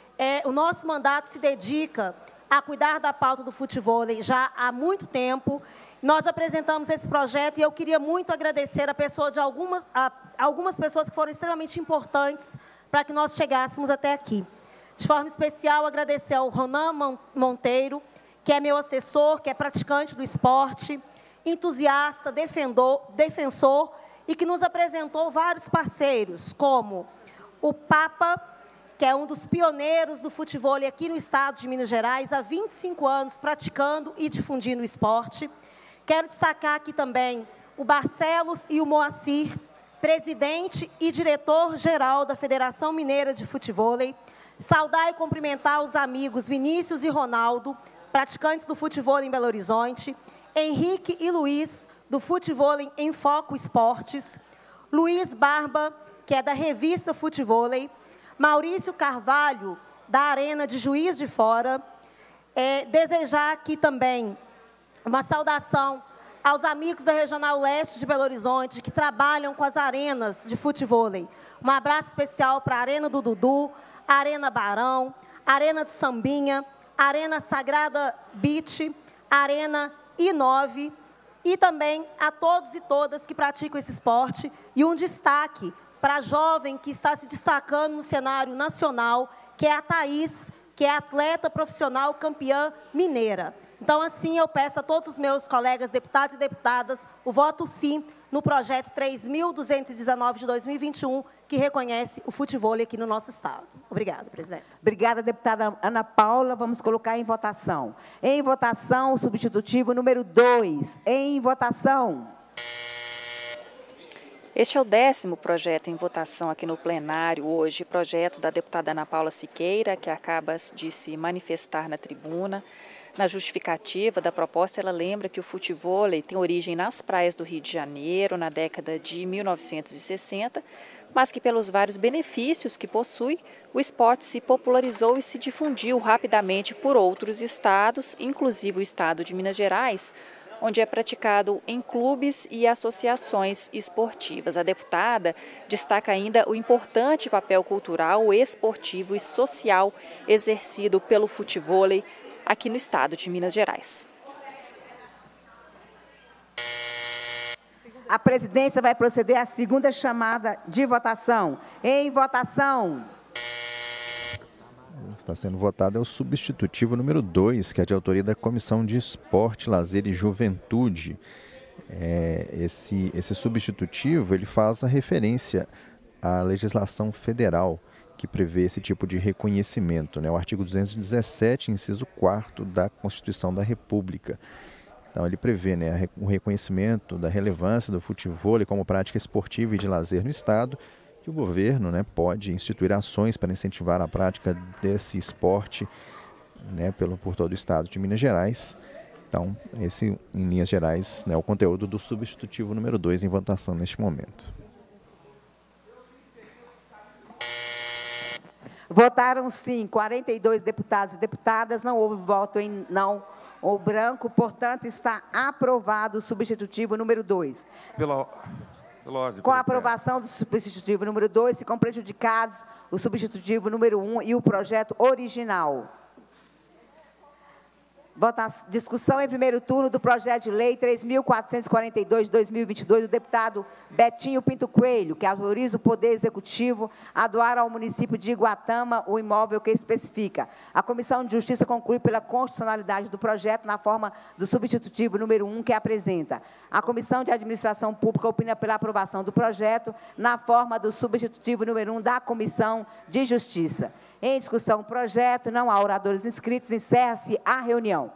[SPEAKER 6] O nosso mandato se dedica a cuidar da pauta do futevôlei já há muito tempo. Nós apresentamos esse projeto e eu queria muito agradecer a pessoa de algumas pessoas que foram extremamente importantes para que nós chegássemos até aqui. De forma especial, agradecer ao Ronan Monteiro, que é meu assessor, que é praticante do esporte, entusiasta, defensor, e que nos apresentou vários parceiros, como o Papa, que é um dos pioneiros do futevôlei aqui no Estado de Minas Gerais, há 25 anos praticando e difundindo o esporte. Quero destacar aqui também o Barcelos e o Moacir, presidente e diretor-geral da Federação Mineira de Futevôlei. Saudar e cumprimentar os amigos Vinícius e Ronaldo, praticantes do futevôlei em Belo Horizonte, Henrique e Luiz, do futevôlei em Foco Esportes, Luiz Barba, que é da revista Futevôlei, Maurício Carvalho, da Arena de Juiz de Fora. Desejar aqui também uma saudação aos amigos da Regional Leste de Belo Horizonte, que trabalham com as arenas de futevôlei. Um abraço especial para a Arena do Dudu, Arena Barão, Arena de Sambinha, Arena Sagrada Beach, Arena I9, e também a todos e todas que praticam esse esporte. E um destaque para a jovem que está se destacando no cenário nacional, que é a Thaís, que é atleta profissional campeã mineira. Então, assim, eu peço a todos os meus colegas deputados e deputadas o voto sim no projeto 3.219 de 2021, que reconhece o futevôlei aqui no nosso estado. Obrigada, presidente.
[SPEAKER 3] Obrigada, deputada Ana Paula. Vamos colocar em votação. Em votação, o substitutivo número 2. Em votação.
[SPEAKER 1] Este é o 10º projeto em votação aqui no plenário hoje, projeto da deputada Ana Paula Siqueira, que acaba de se manifestar na tribuna. Na justificativa da proposta, ela lembra que o futevôlei tem origem nas praias do Rio de Janeiro, na década de 1960, mas que pelos vários benefícios que possui, o esporte se popularizou e se difundiu rapidamente por outros estados, inclusive o estado de Minas Gerais, onde é praticado em clubes e associações esportivas. A deputada destaca ainda o importante papel cultural, esportivo e social exercido pelo futevôlei aqui no estado de Minas Gerais.
[SPEAKER 3] A presidência vai proceder à segunda chamada de votação. Em votação.
[SPEAKER 10] Está sendo votado é o substitutivo número 2, que é de autoria da Comissão de Esporte, Lazer e Juventude. Esse substitutivo ele faz a referência à legislação federal que prevê esse tipo de reconhecimento, né? O artigo 217, inciso 4º da Constituição da República. Então, ele prevê, né, o reconhecimento da relevância do futevôlei como prática esportiva e de lazer no Estado, que o governo, né, pode instituir ações para incentivar a prática desse esporte, né, por todo o Estado de Minas Gerais. Então, esse, em linhas gerais, né, é o conteúdo do substitutivo número 2 em votação neste momento.
[SPEAKER 3] Votaram sim 42 deputados e deputadas, não houve voto em não ou branco, portanto, está aprovado o substitutivo número 2.
[SPEAKER 18] Pela ordem,
[SPEAKER 3] com a aprovação do substitutivo número 2, ficam prejudicados o substitutivo número 1 e o projeto original. Discussão em primeiro turno do projeto de lei 3.442 de 2022 do deputado Betinho Pinto Coelho, que autoriza o Poder Executivo a doar ao município de Iguatama o imóvel que especifica. A Comissão de Justiça conclui pela constitucionalidade do projeto na forma do substitutivo número 1 que apresenta. A Comissão de Administração Pública opina pela aprovação do projeto na forma do substitutivo número 1 da Comissão de Justiça. Em discussão o projeto, não há oradores inscritos, encerra-se a reunião.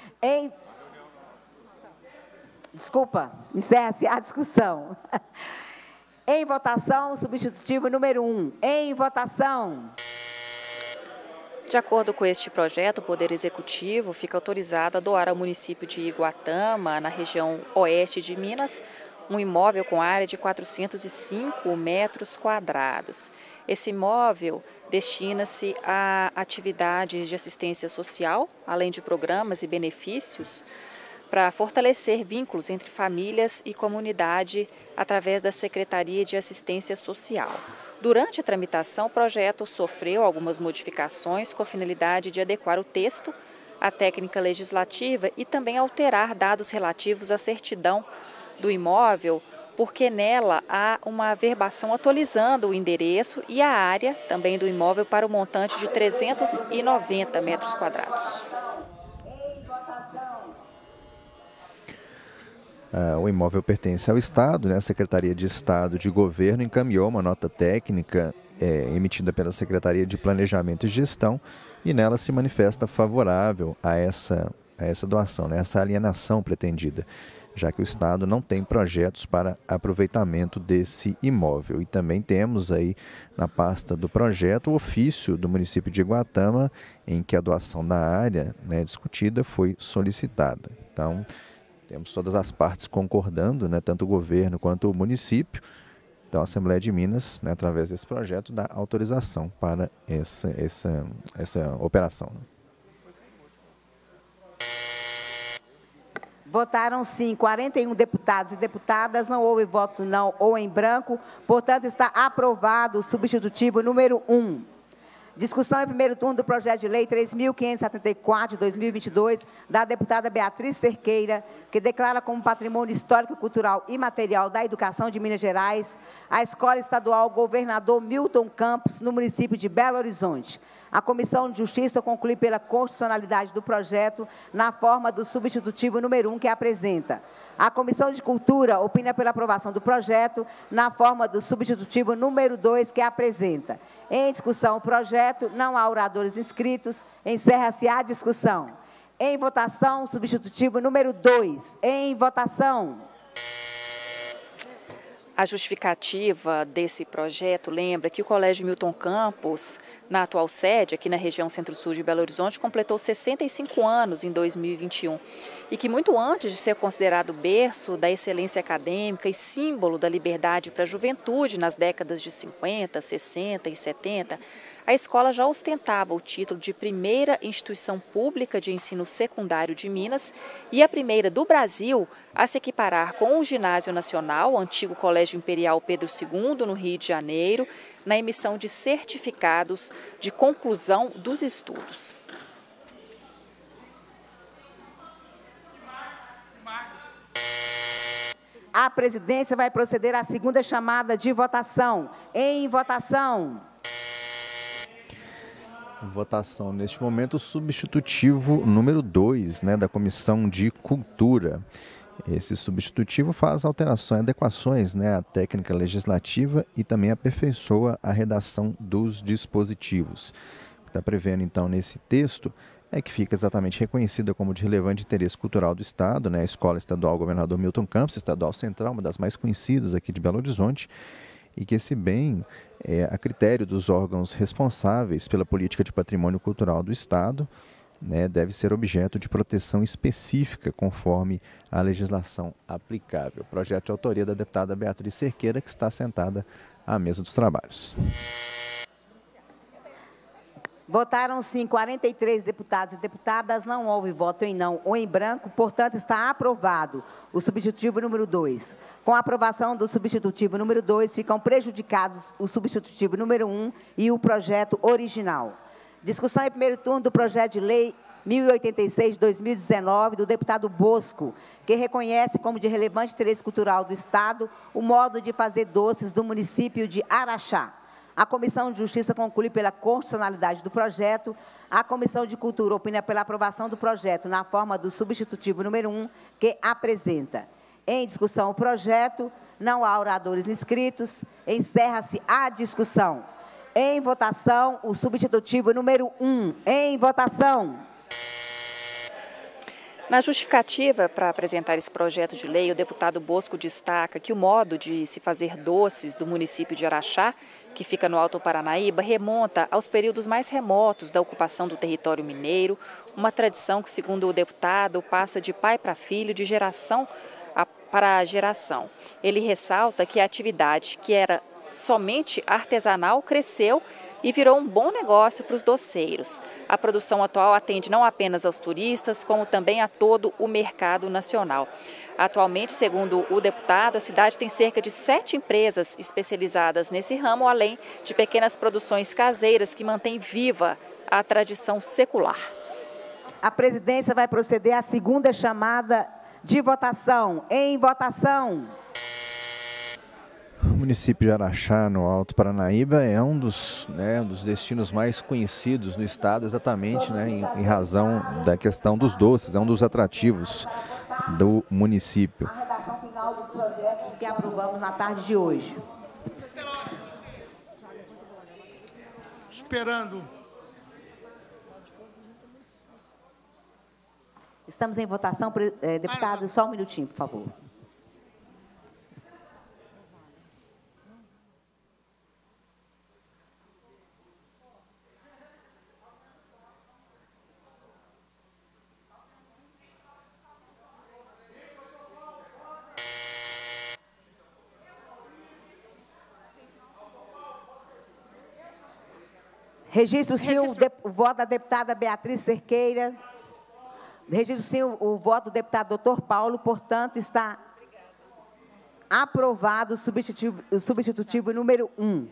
[SPEAKER 3] Encerra-se a discussão. Em votação, o substitutivo número 1. Em votação.
[SPEAKER 1] De acordo com este projeto, o Poder Executivo fica autorizado a doar ao município de Iguatama, na região oeste de Minas, um imóvel com área de 405 metros quadrados. Esse imóvel destina-se a atividades de assistência social, além de programas e benefícios para fortalecer vínculos entre famílias e comunidade através da Secretaria de Assistência Social. Durante a tramitação, o projeto sofreu algumas modificações com a finalidade de adequar o texto à técnica legislativa e também alterar dados relativos à certidão do imóvel, porque nela há uma averbação atualizando o endereço e a área também do imóvel para o montante de 390 metros quadrados.
[SPEAKER 10] O imóvel pertence ao Estado, né? A Secretaria de Estado de Governo encaminhou uma nota técnica emitida pela Secretaria de Planejamento e Gestão e nela se manifesta favorável a essa doação, né? Essa alienação pretendida, já que o Estado não tem projetos para aproveitamento desse imóvel. E também temos aí na pasta do projeto o ofício do município de Iguatama, em que a doação da área, né, discutida foi solicitada. Então, temos todas as partes concordando, né, tanto o governo quanto o município, Então, a Assembleia de Minas, né, através desse projeto, dá autorização para essa operação.
[SPEAKER 3] Votaram sim 41 deputados e deputadas, não houve voto não ou em branco, portanto, está aprovado o substitutivo número 1. Discussão em primeiro turno do projeto de lei 3.574, de 2022, da deputada Beatriz Cerqueira, que declara como patrimônio histórico, cultural e material da educação de Minas Gerais a Escola Estadual Governador Milton Campos, no município de Belo Horizonte. A Comissão de Justiça conclui pela constitucionalidade do projeto na forma do substitutivo número 1 que apresenta. A Comissão de Cultura opina pela aprovação do projeto na forma do substitutivo número 2 que apresenta. Em discussão o projeto, não há oradores inscritos, encerra-se a discussão. Em votação, o substitutivo número 2. Em votação.
[SPEAKER 1] A justificativa desse projeto lembra que o Colégio Milton Campos, na atual sede, aqui na região Centro-Sul de Belo Horizonte, completou 65 anos em 2021 e que muito antes de ser considerado berço da excelência acadêmica e símbolo da liberdade para a juventude nas décadas de 50, 60 e 70, a escola já ostentava o título de primeira instituição pública de ensino secundário de Minas e a primeira do Brasil a se equiparar com o Ginásio Nacional, o antigo Colégio Imperial Pedro II, no Rio de Janeiro, na emissão de certificados de conclusão dos estudos.
[SPEAKER 3] A presidência vai proceder à segunda chamada de votação. Em votação.
[SPEAKER 10] Votação neste momento, substitutivo número 2, né, da Comissão de Cultura. Esse substitutivo faz alterações e adequações, né, à técnica legislativa e também aperfeiçoa a redação dos dispositivos. O que está prevendo, então, nesse texto é que fica exatamente reconhecida como de relevante interesse cultural do Estado, né, a Escola Estadual Governador Milton Campos, Estadual Central, uma das mais conhecidas aqui de Belo Horizonte, e que esse bem é a critério dos órgãos responsáveis pela política de patrimônio cultural do Estado, né, deve ser objeto de proteção específica conforme a legislação aplicável. Projeto de autoria da deputada Beatriz Cerqueira, que está sentada à mesa dos trabalhos.
[SPEAKER 3] Votaram sim 43 deputados e deputadas, não houve voto em não ou em branco, portanto está aprovado o substitutivo número 2. Com a aprovação do substitutivo número 2, ficam prejudicados o substitutivo número 1 e o projeto original. Discussão em primeiro turno do projeto de lei 1086 de 2019, do deputado Bosco, que reconhece como de relevante interesse cultural do Estado o modo de fazer doces do município de Araxá. A Comissão de Justiça conclui pela constitucionalidade do projeto. A Comissão de Cultura opina pela aprovação do projeto na forma do substitutivo número 1 que apresenta. Em discussão o projeto, não há oradores inscritos, encerra-se a discussão. Em votação, o substitutivo número 1. Em votação.
[SPEAKER 1] Na justificativa para apresentar esse projeto de lei, o deputado Bosco destaca que o modo de se fazer doces do município de Araxá, que fica no Alto Paranaíba, remonta aos períodos mais remotos da ocupação do território mineiro, uma tradição que, segundo o deputado, passa de pai para filho, de geração para geração. Ele ressalta que a atividade, que era somente artesanal, cresceu e virou um bom negócio para os doceiros. A produção atual atende não apenas aos turistas, como também a todo o mercado nacional. Atualmente, segundo o deputado, a cidade tem cerca de 7 empresas especializadas nesse ramo, além de pequenas produções caseiras que mantêm viva a tradição secular.
[SPEAKER 3] A presidência vai proceder à segunda chamada de votação. Em votação.
[SPEAKER 10] O município de Araxá, no Alto Paranaíba, é um dos destinos mais conhecidos no estado, exatamente, né, em razão da questão dos doces, é um dos atrativos do município.
[SPEAKER 3] A redação final dos projetos que aprovamos na tarde de hoje.
[SPEAKER 5] Esperando.
[SPEAKER 3] Estamos em votação. Deputado, só um minutinho, por favor. Registro sim o voto da deputada Beatriz Cerqueira. Registro sim o voto do deputado Dr. Paulo, portanto, está aprovado o substitutivo número 1.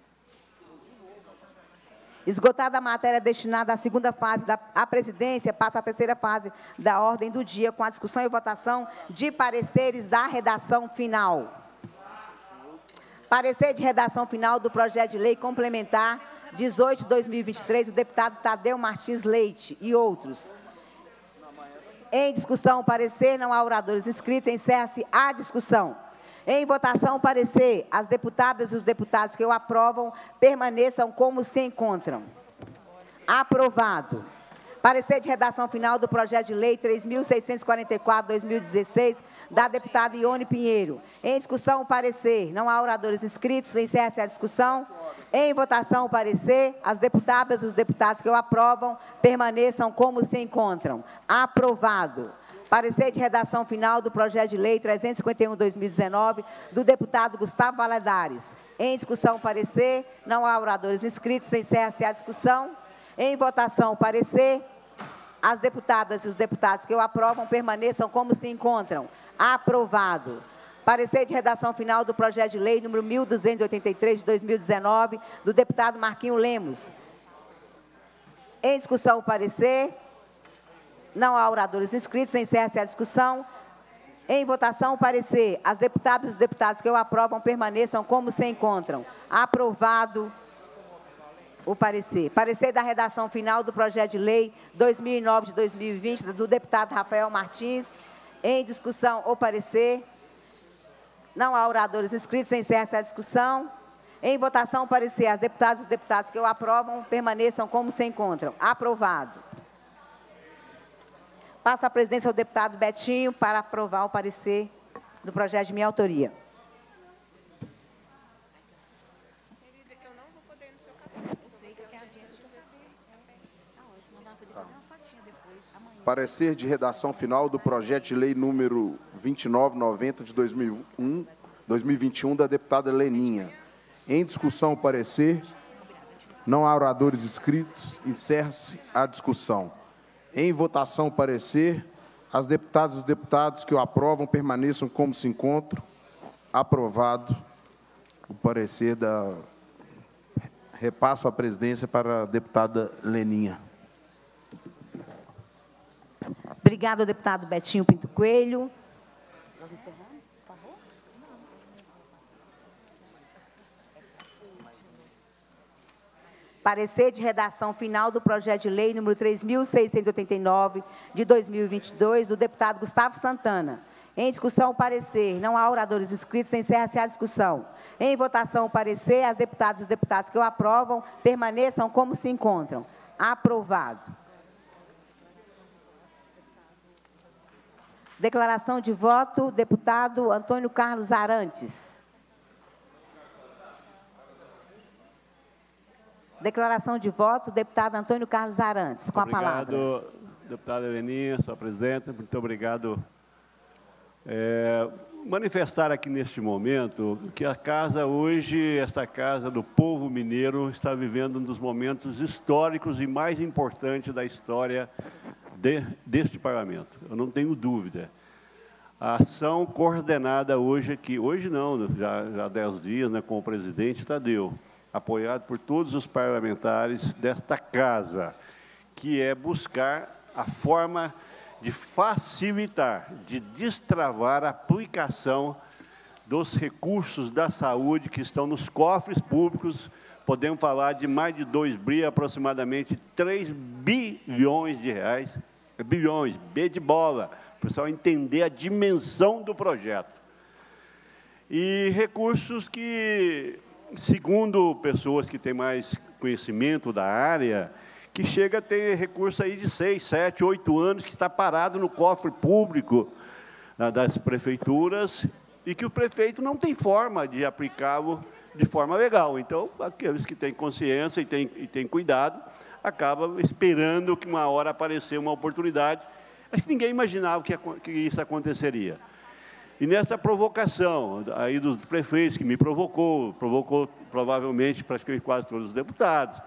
[SPEAKER 3] Esgotada a matéria destinada à segunda fase da presidência, passa à terceira fase da ordem do dia, com a discussão e votação de pareceres da redação final. Parecer de redação final do projeto de lei complementar 18 de 2023, do deputado Tadeu Martins Leite e outros. Em discussão, o parecer, não há oradores inscritos, encerra-se a discussão. Em votação, o parecer, as deputadas e os deputados que o aprovam permaneçam como se encontram. Aprovado. Parecer de redação final do projeto de lei 3.644/2016, da deputada Ione Pinheiro. Em discussão, o parecer, não há oradores inscritos, encerra-se a discussão. Em votação, o parecer, as deputadas e os deputados que o aprovam permaneçam como se encontram. Aprovado. Parecer de redação final do projeto de lei 351/2019, do deputado Gustavo Valadares. Em discussão, o parecer, não há oradores inscritos, encerra-se a discussão. Em votação, o parecer, as deputadas e os deputados que o aprovam permaneçam como se encontram. Aprovado. Parecer de redação final do projeto de lei número 1283 de 2019, do deputado Marquinho Lemos. Em discussão, o parecer. Não há oradores inscritos, encerra-se a discussão. Em votação, o parecer. As deputadas e os deputados que o aprovam permaneçam como se encontram. Aprovado o parecer. Parecer da redação final do projeto de lei 2009 de 2020, do deputado Rafael Martins. Em discussão, o parecer. Não há oradores inscritos, encerra-se a discussão. Em votação, o parecer. As deputadas e os deputados que o aprovam permaneçam como se encontram. Aprovado. Passo a presidência ao deputado Betinho para aprovar o parecer do projeto de minha autoria.
[SPEAKER 18] Parecer de redação final do projeto de lei número 2990 de 2021, da deputada Leninha. Em discussão, o parecer. Não há oradores inscritos. Encerra-se a discussão. Em votação, o parecer. As deputadas e os deputados que o aprovam permaneçam como se encontram. Aprovado o parecer da... Repasso a presidência para a deputada Leninha.
[SPEAKER 3] Obrigada, deputado Betinho Pinto Coelho. Nós encerramos, por favor? Parecer de redação final do projeto de lei número 3.689, de 2022, do deputado Gustavo Santana. Em discussão, o parecer. Não há oradores inscritos, encerra-se a discussão. Em votação, o parecer. As deputadas e os deputados que o aprovam permaneçam como se encontram. Aprovado. Declaração de voto, deputado Antônio Carlos Arantes. Declaração de voto, deputado Antônio Carlos Arantes, com a palavra.
[SPEAKER 16] Obrigado, deputada Leninha, sua presidenta, muito obrigado. Manifestar aqui neste momento que a casa hoje, esta casa do povo mineiro, está vivendo um dos momentos históricos e mais importantes da história deste parlamento. Eu não tenho dúvida. A ação coordenada hoje aqui, hoje não, já há 10 dias, né, com o presidente Tadeu, apoiado por todos os parlamentares desta casa, que é buscar a forma de facilitar, de destravar a aplicação dos recursos da saúde que estão nos cofres públicos. Podemos falar de mais de 2 bi, aproximadamente 3 bilhões de reais. Bilhões, B de bola, para o pessoal entender a dimensão do projeto. E recursos que, segundo pessoas que têm mais conhecimento da área, que chega a ter recurso aí de 6, 7, 8 anos, que está parado no cofre público das prefeituras, e que o prefeito não tem forma de aplicá-lo de forma legal. Então, aqueles que têm consciência e têm cuidado, acabam esperando que uma hora aparecer uma oportunidade. Acho que ninguém imaginava que isso aconteceria. E nessa provocação aí dos prefeitos, que me provocou provavelmente praticamente quase todos os deputados,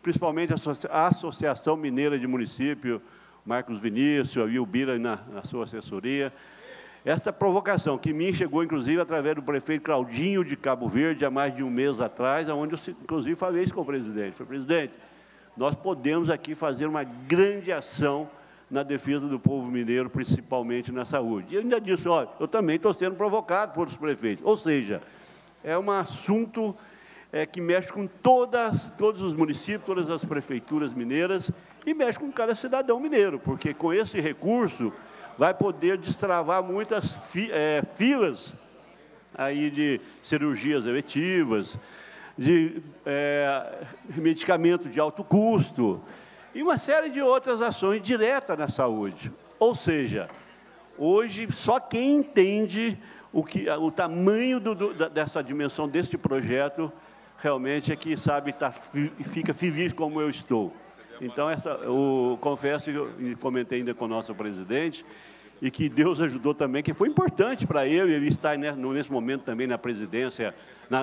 [SPEAKER 16] principalmente a Associação Mineira de Município, Marcos Vinícius, a Wilbira na sua assessoria. Esta provocação, que me chegou, inclusive, através do prefeito Claudinho de Cabo Verde, há mais de um mês atrás, onde eu, inclusive, falei isso com o presidente. Falei, presidente, nós podemos aqui fazer uma grande ação na defesa do povo mineiro, principalmente na saúde. E ele ainda disse, olha, eu também estou sendo provocado por os prefeitos. Ou seja, é um assunto que mexe com todos os municípios, todas as prefeituras mineiras, e mexe com cada cidadão mineiro, porque com esse recurso vai poder destravar muitas filas aí de cirurgias eletivas, de medicamento de alto custo, e uma série de outras ações diretas na saúde. Ou seja, hoje, só quem entende o tamanho dessa dimensão deste projeto, realmente é que sabe, fica feliz como eu estou. Então, confesso que eu comentei ainda com o nosso presidente, e que Deus ajudou também, que foi importante para ele estar nesse momento também na presidência,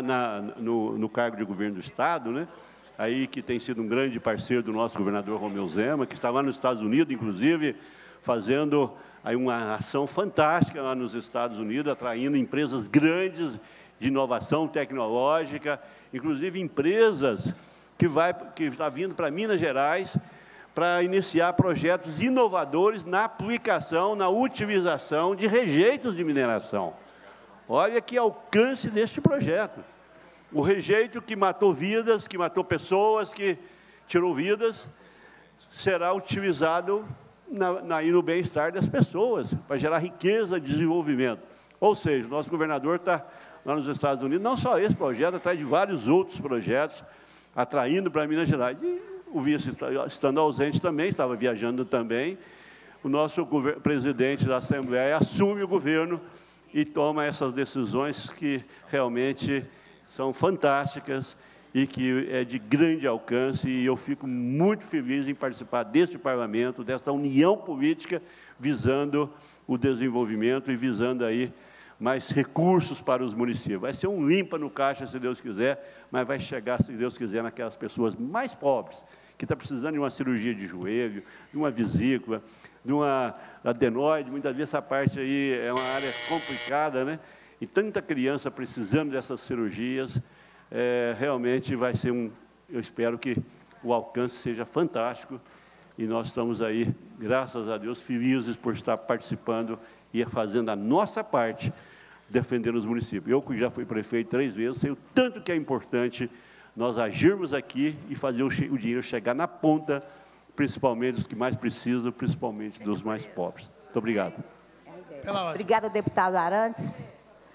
[SPEAKER 16] no cargo de governo do Estado, né? Aí que tem sido um grande parceiro do nosso governador Romeu Zema, que está lá nos Estados Unidos, inclusive, fazendo aí uma ação fantástica lá nos Estados Unidos, atraindo empresas grandes de inovação tecnológica, inclusive empresas que está vindo para Minas Gerais para iniciar projetos inovadores na aplicação, na utilização de rejeitos de mineração. Olha que alcance deste projeto. O rejeito que matou vidas, que matou pessoas, que tirou vidas, será utilizado no bem-estar das pessoas, para gerar riqueza e desenvolvimento. Ou seja, o nosso governador está lá nos Estados Unidos, não só esse projeto, atrás de vários outros projetos, atraindo para Minas Gerais. E o vice, estando ausente também, estava viajando também, o nosso presidente da Assembleia assume o governo e toma essas decisões que realmente são fantásticas e que é de grande alcance, e eu fico muito feliz em participar deste parlamento, desta união política, visando o desenvolvimento e visando aí mais recursos para os municípios. Vai ser um limpa no caixa, se Deus quiser, mas vai chegar, se Deus quiser, naquelas pessoas mais pobres, que estão precisando de uma cirurgia de joelho, de uma vesícula, de uma adenoide. Muitas vezes essa parte aí é uma área complicada, né? E tanta criança precisando dessas cirurgias, realmente vai ser eu espero que o alcance seja fantástico, e nós estamos aí, graças a Deus, felizes por estar participando e fazendo a nossa parte, defendendo os municípios. Eu, que já fui prefeito 3 vezes, sei o tanto que é importante nós agirmos aqui e fazer o dinheiro chegar na ponta, principalmente dos que mais precisam, principalmente dos mais pobres. Muito obrigado.
[SPEAKER 3] Obrigada, deputado Arantes.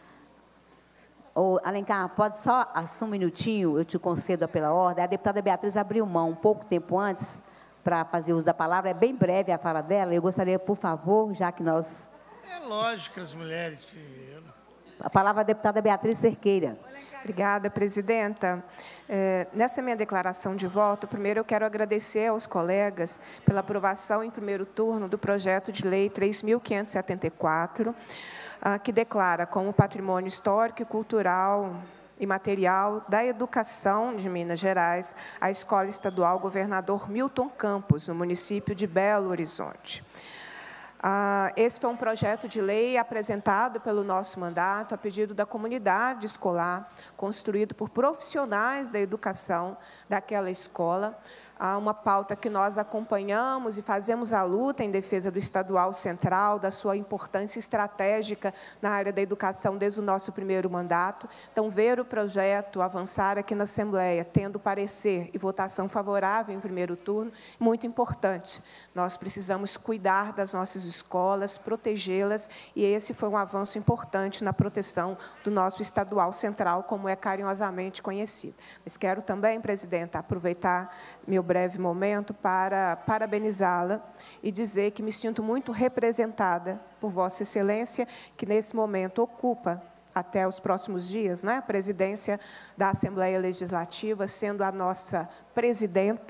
[SPEAKER 3] Alencar, pode só um minutinho, eu te concedo pela ordem. A deputada Beatriz abriu mão um pouco tempo antes para fazer uso da palavra, é bem breve a fala dela. Eu gostaria, por favor, já que nós...
[SPEAKER 5] É lógico que as mulheres...
[SPEAKER 3] A palavra à deputada Beatriz Cerqueira.
[SPEAKER 19] Obrigada, presidenta. Nessa minha declaração de voto, primeiro eu quero agradecer aos colegas pela aprovação em primeiro turno do projeto de lei 3.574, que declara como patrimônio histórico e cultural e material da educação de Minas Gerais a Escola Estadual Governador Milton Campos, no município de Belo Horizonte. Esse foi um projeto de lei apresentado pelo nosso mandato a pedido da comunidade escolar, construído por profissionais da educação daquela escola. Uma pauta que nós acompanhamos e fazemos a luta em defesa do Estadual Central, da sua importância estratégica na área da educação desde o nosso primeiro mandato. Então, ver o projeto avançar aqui na Assembleia, tendo parecer e votação favorável em primeiro turno, muito importante. Nós precisamos cuidar das nossas escolas, protegê-las, e esse foi um avanço importante na proteção do nosso Estadual Central, como é carinhosamente conhecido. Mas quero também, presidenta, aproveitar meu breve momento para parabenizá-la e dizer que me sinto muito representada por Vossa Excelência, que nesse momento ocupa, até os próximos dias, né, a presidência da Assembleia Legislativa, sendo a nossa presidenta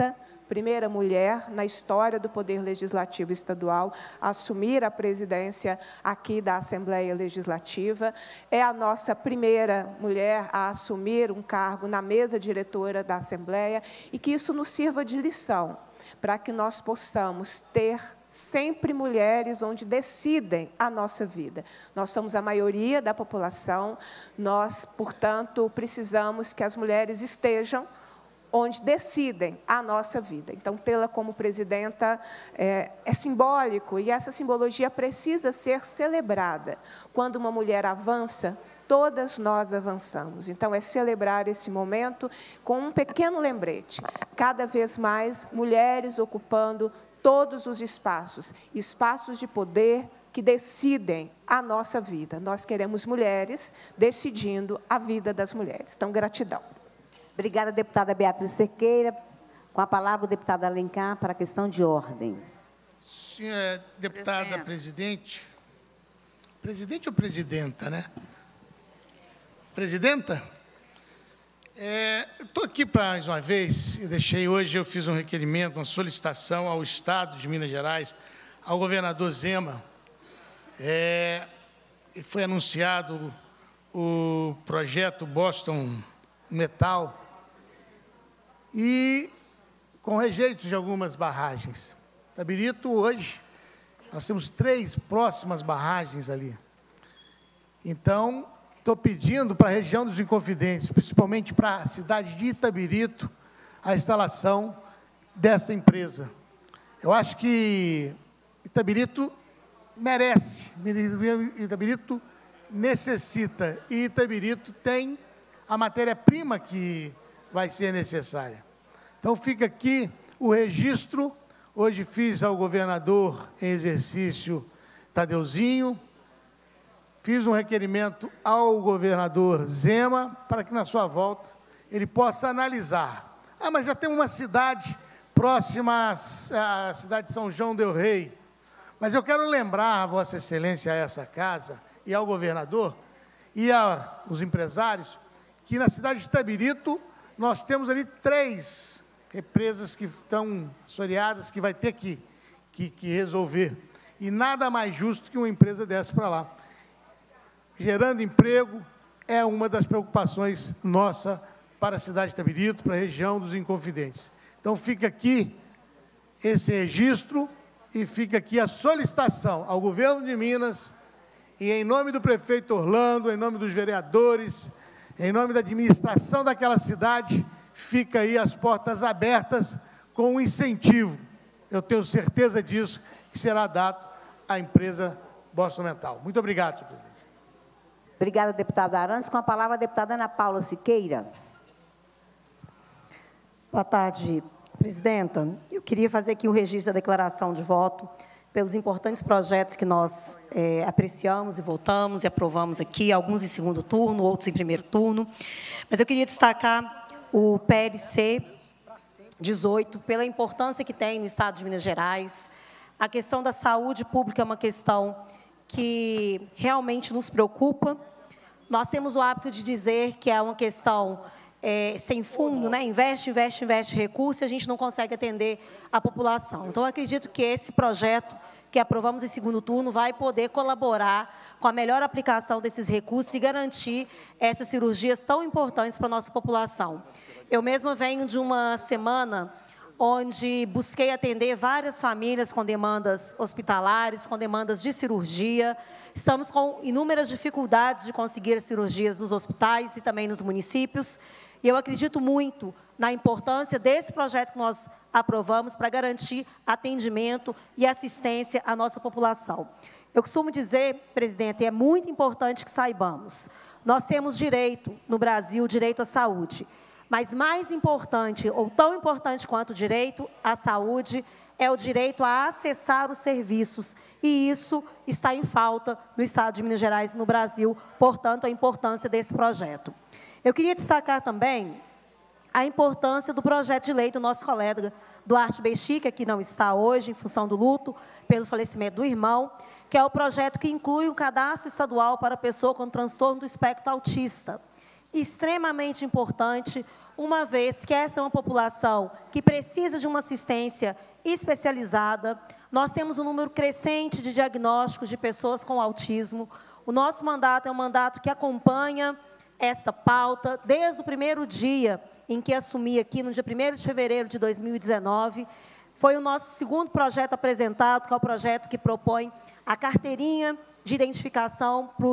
[SPEAKER 19] primeira mulher na história do Poder Legislativo Estadual a assumir a presidência aqui da Assembleia Legislativa. É a nossa primeira mulher a assumir um cargo na mesa diretora da Assembleia e que isso nos sirva de lição, para que nós possamos ter sempre mulheres onde decidem a nossa vida. Nós somos a maioria da população, nós, portanto, precisamos que as mulheres estejam onde decidem a nossa vida. Então, tê-la como presidenta é simbólico, e essa simbologia precisa ser celebrada. Quando uma mulher avança, todas nós avançamos. Então, é celebrar esse momento com um pequeno lembrete. Cada vez mais, mulheres ocupando todos os espaços de poder que decidem a nossa vida. Nós queremos mulheres decidindo a vida das mulheres. Então, gratidão.
[SPEAKER 3] Obrigada, deputada Beatriz Cerqueira. Com a palavra, o deputado Alencar, para a questão de ordem.
[SPEAKER 5] Senhora deputada presidente ou presidenta, né? Presidenta, estou aqui mais uma vez, eu fiz um requerimento, uma solicitação ao Estado de Minas Gerais, ao governador Zema. Foi anunciado o projeto Boston Metal, e com rejeito de algumas barragens. Itabirito, hoje, nós temos 3 próximas barragens ali. Então, estou pedindo para a região dos Inconfidentes, principalmente para a cidade de Itabirito, a instalação dessa empresa. Eu acho que Itabirito merece, Itabirito necessita, e Itabirito tem a matéria-prima que vai ser necessária. Então, fica aqui o registro. Hoje fiz ao governador em exercício, Tadeuzinho, fiz um requerimento ao governador Zema, para que, na sua volta, ele possa analisar. Mas já tem uma cidade próxima à cidade de São João del Rei. Mas eu quero lembrar a Vossa Excelência, a essa casa, e ao governador, e aos empresários, que na cidade de Itabirito, nós temos ali 3 represas que estão assoreadas, que vai ter que resolver. E nada mais justo que uma empresa dessa para lá. Gerando emprego é uma das preocupações nossa para a cidade de Itabirito, para a região dos Inconfidentes. Então, fica aqui esse registro e fica aqui a solicitação ao governo de Minas, e em nome do prefeito Orlando, em nome dos vereadores, em nome da administração daquela cidade, fica aí as portas abertas com um incentivo. Eu tenho certeza disso, que será dado à empresa Boston Metal. Muito obrigado, senhor presidente.
[SPEAKER 3] Obrigada, deputado Arantes. Com a palavra, a deputada Ana Paula Siqueira.
[SPEAKER 20] Boa tarde, presidenta. Eu queria fazer aqui um registro da declaração de voto pelos importantes projetos que nós apreciamos e votamos e aprovamos aqui, alguns em segundo turno, outros em primeiro turno. Mas eu queria destacar o PLC 18, pela importância que tem no Estado de Minas Gerais. A questão da saúde pública é uma questão que realmente nos preocupa. Nós temos o hábito de dizer que é uma questão sem fundo, né? Investe recurso, e a gente não consegue atender a população. Então, eu acredito que esse projeto que aprovamos em segundo turno vai poder colaborar com a melhor aplicação desses recursos e garantir essas cirurgias tão importantes para a nossa população. Eu mesma venho de uma semana onde busquei atender várias famílias com demandas hospitalares, com demandas de cirurgia. Estamos com inúmeras dificuldades de conseguir as cirurgias nos hospitais e também nos municípios. E eu acredito muito na importância desse projeto que nós aprovamos para garantir atendimento e assistência à nossa população. Eu costumo dizer, presidente, e é muito importante que saibamos, nós temos direito, no Brasil, direito à saúde. Mas mais importante, ou tão importante quanto o direito à saúde, é o direito a acessar os serviços. E isso está em falta no Estado de Minas Gerais e no Brasil, portanto, a importância desse projeto. Eu queria destacar também a importância do projeto de lei do nosso colega Duarte Bexiga, que não está hoje, em função do luto pelo falecimento do irmão, que é o projeto que inclui o cadastro estadual para a pessoa com transtorno do espectro autista. extremamente importante, uma vez que essa é uma população que precisa de uma assistência especializada. Nós temos um número crescente de diagnósticos de pessoas com autismo. O nosso mandato é um mandato que acompanha esta pauta desde o primeiro dia em que assumi aqui, no dia 1º de fevereiro de 2019. Foi o nosso segundo projeto apresentado, que é o projeto que propõe a carteirinha de identificação para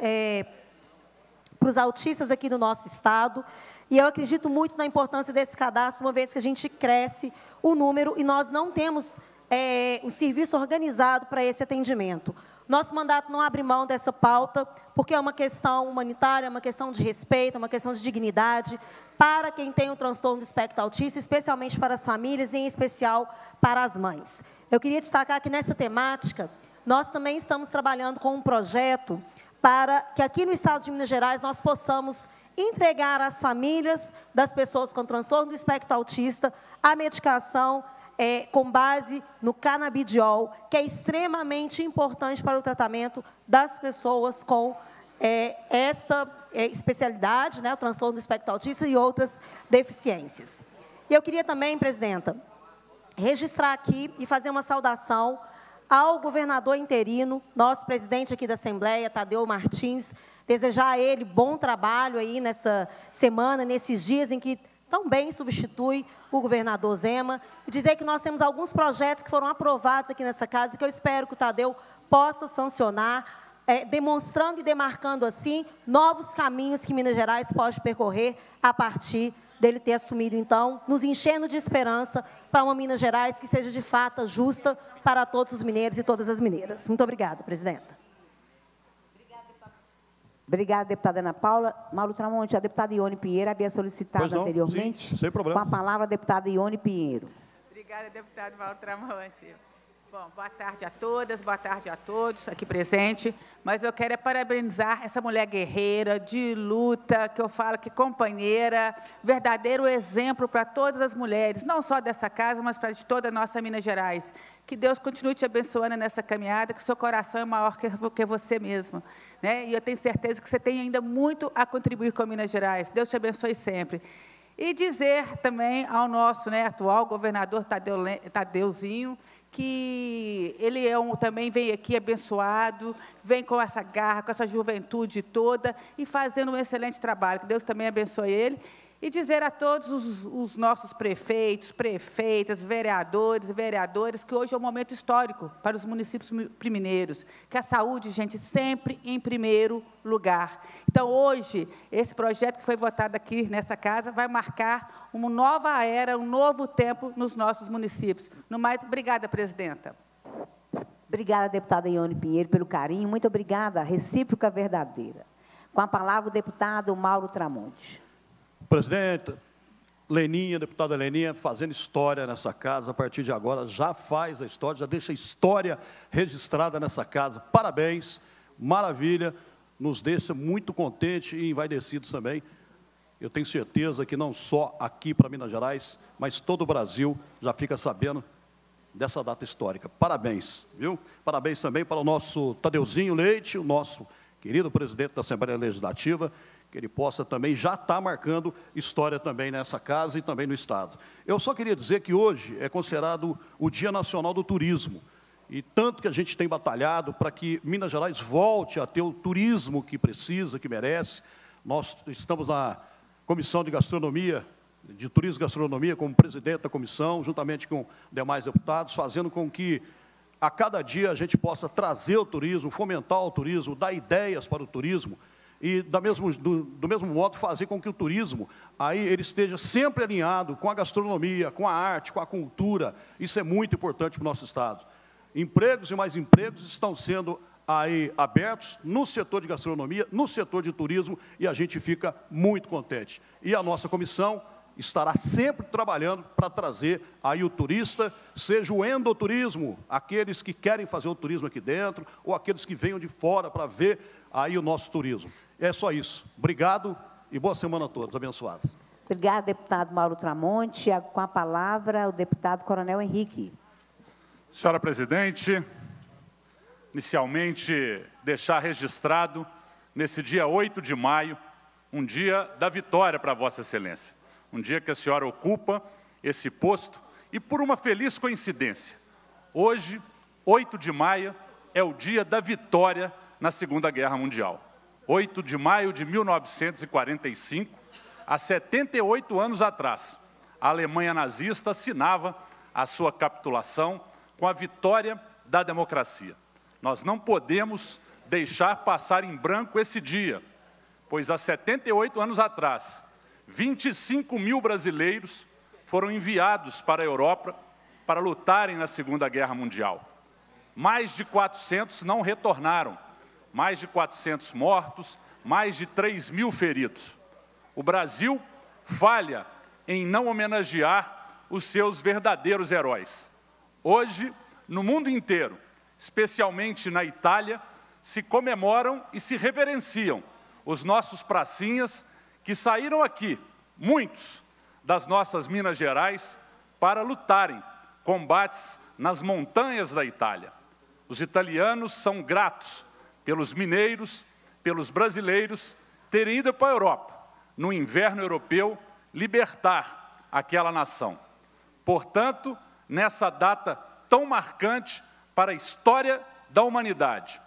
[SPEAKER 20] os autistas aqui do nosso estado. E eu acredito muito na importância desse cadastro, uma vez que a gente cresce o número e nós não temos um serviço organizado para esse atendimento. Nosso mandato não abre mão dessa pauta, porque é uma questão humanitária, é uma questão de respeito, é uma questão de dignidade para quem tem o transtorno do espectro autista, especialmente para as famílias e, em especial, para as mães. Eu queria destacar que, nessa temática, nós também estamos trabalhando com um projeto para que, aqui no estado de Minas Gerais, nós possamos entregar às famílias das pessoas com transtorno do espectro autista a medicação com base no canabidiol, que é extremamente importante para o tratamento das pessoas com esta especialidade, né, o transtorno do espectro autista e outras deficiências. E eu queria também, presidenta, registrar aqui e fazer uma saudação ao governador interino, nosso presidente aqui da Assembleia, Tadeu Martins, desejar a ele bom trabalho aí nessa semana, nesses dias em que também substitui o governador Zema, e dizer que nós temos alguns projetos que foram aprovados aqui nessa casa e que eu espero que o Tadeu possa sancionar, demonstrando e demarcando, assim, novos caminhos que Minas Gerais pode percorrer a partir dele ter assumido, então, nos enchendo de esperança para uma Minas Gerais que seja, de fato, justa para todos os mineiros e todas as mineiras. Muito obrigada, presidenta.
[SPEAKER 3] Obrigada, deputada Ana Paula. Mauro Tramonte, a deputada Ione Pinheiro havia solicitado anteriormente.
[SPEAKER 11] Sim, sem problema.
[SPEAKER 3] Com a palavra, a deputada Ione Pinheiro.
[SPEAKER 21] Obrigada, deputado Mauro Tramonte. Bom, boa tarde a todas, boa tarde a todos aqui presentes. Mas eu quero parabenizar essa mulher guerreira, de luta, que eu falo que companheira, verdadeiro exemplo para todas as mulheres, não só dessa casa, mas para de toda a nossa Minas Gerais. Que Deus continue te abençoando nessa caminhada, que o seu coração é maior que você mesmo, né? E eu tenho certeza que você tem ainda muito a contribuir com Minas Gerais. Deus te abençoe sempre. E dizer também ao nosso, né, atual governador Tadeuzinho, que ele também vem aqui abençoado, vem com essa garra, com essa juventude toda e fazendo um excelente trabalho. Que Deus também abençoe ele. E dizer a todos os nossos prefeitos, prefeitas, vereadores e vereadoras que hoje é um momento histórico para os municípios mineiros, que a saúde, gente, sempre em primeiro lugar. Então, hoje, esse projeto que foi votado aqui nessa casa vai marcar uma nova era, um novo tempo nos nossos municípios. No mais, obrigada, presidenta.
[SPEAKER 3] Obrigada, deputada Ione Pinheiro, pelo carinho. Muito obrigada, recíproca verdadeira. Com a palavra, o deputado Mauro Tramonte.
[SPEAKER 11] Presidenta, Leninha, deputada Leninha, fazendo história nessa casa, a partir de agora já faz a história, já deixa a história registrada nessa casa. Parabéns, maravilha, nos deixa muito contentes e envaidecidos também. Eu tenho certeza que não só aqui para Minas Gerais, mas todo o Brasil já fica sabendo dessa data histórica. Parabéns, viu? Parabéns também para o nosso Tadeuzinho Leite, o nosso querido presidente da Assembleia Legislativa, que ele possa também já estar marcando história também nessa casa e também no Estado. Eu só queria dizer que hoje é considerado o Dia Nacional do Turismo, e tanto que a gente tem batalhado para que Minas Gerais volte a ter o turismo que precisa, que merece. Nós estamos na Comissão de Gastronomia, de Turismo e Gastronomia, como presidente da comissão, juntamente com demais deputados, fazendo com que a cada dia a gente possa trazer o turismo, fomentar o turismo, dar ideias para o turismo, e do mesmo modo fazer com que o turismo aí ele esteja sempre alinhado com a gastronomia, com a arte, com a cultura. Isso é muito importante para o nosso Estado. Empregos e mais empregos estão sendo aí abertos no setor de gastronomia, no setor de turismo, e a gente fica muito contente. E a nossa comissão estará sempre trabalhando para trazer aí o turista, seja o endoturismo, aqueles que querem fazer o turismo aqui dentro, ou aqueles que venham de fora para ver aí o nosso turismo. É só isso. Obrigado e boa semana a todos. Abençoado.
[SPEAKER 3] Obrigada, deputado Mauro Tramonte. Com a palavra, o deputado Coronel Henrique.
[SPEAKER 22] Senhora presidente, inicialmente deixar registrado, nesse dia 8 de maio, um dia da vitória para Vossa Excelência, um dia que a senhora ocupa esse posto e por uma feliz coincidência, hoje, 8 de maio, é o dia da vitória na Segunda Guerra Mundial. 8 de maio de 1945, há 78 anos atrás, a Alemanha nazista assinava a sua capitulação com a vitória da democracia. Nós não podemos deixar passar em branco esse dia, pois há 78 anos atrás, 25 mil brasileiros foram enviados para a Europa para lutarem na Segunda Guerra Mundial. Mais de 400 não retornaram, mais de 400 mortos, mais de 3 mil feridos. O Brasil falha em não homenagear os seus verdadeiros heróis. Hoje, no mundo inteiro, especialmente na Itália, se comemoram e se reverenciam os nossos pracinhas que saíram aqui, muitos, das nossas Minas Gerais, para lutarem combates nas montanhas da Itália. Os italianos são gratos pelos mineiros, pelos brasileiros, terem ido para a Europa, no inverno europeu, libertar aquela nação. Portanto, nessa data tão marcante para a história da humanidade,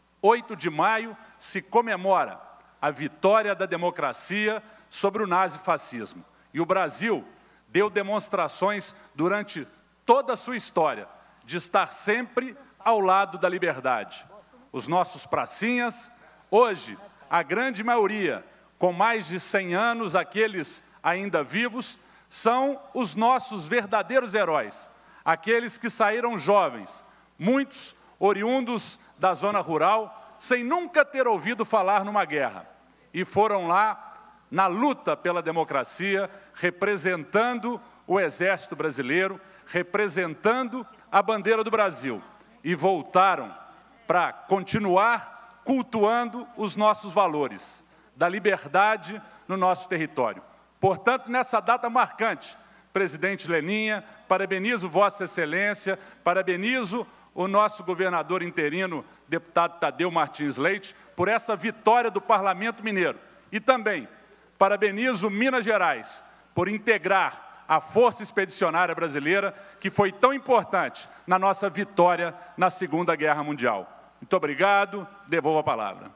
[SPEAKER 22] 8 de maio se comemora a vitória da democracia sobre o nazifascismo. E o Brasil deu demonstrações durante toda a sua história de estar sempre ao lado da liberdade. Os nossos pracinhas, hoje, a grande maioria, com mais de 100 anos, aqueles ainda vivos, são os nossos verdadeiros heróis, aqueles que saíram jovens, muitos oriundos da zona rural, sem nunca ter ouvido falar numa guerra, e foram lá na luta pela democracia, representando o Exército Brasileiro, representando a bandeira do Brasil, e voltaram para continuar cultuando os nossos valores, da liberdade no nosso território. Portanto, nessa data marcante, presidente Leninha, parabenizo Vossa Excelência, parabenizo o nosso governador interino, deputado Tadeu Martins Leite, por essa vitória do Parlamento Mineiro. E também parabenizo Minas Gerais por integrar a Força Expedicionária Brasileira, que foi tão importante na nossa vitória na Segunda Guerra Mundial. Muito obrigado, devolvo a palavra.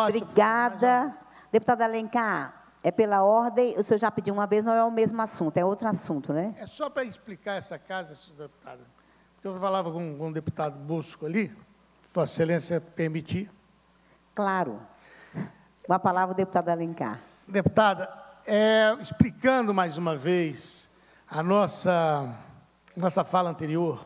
[SPEAKER 2] Obrigada. Deputado Alencar, é pela ordem, o senhor já pediu uma vez, não é o mesmo assunto, é outro assunto, né?
[SPEAKER 5] É só para explicar essa casa, deputada. Eu falava com o deputado Bosco ali, Vossa Excelência permitir.
[SPEAKER 2] Claro. Com a palavra o deputado Alencar.
[SPEAKER 5] Deputada, explicando mais uma vez a nossa fala anterior,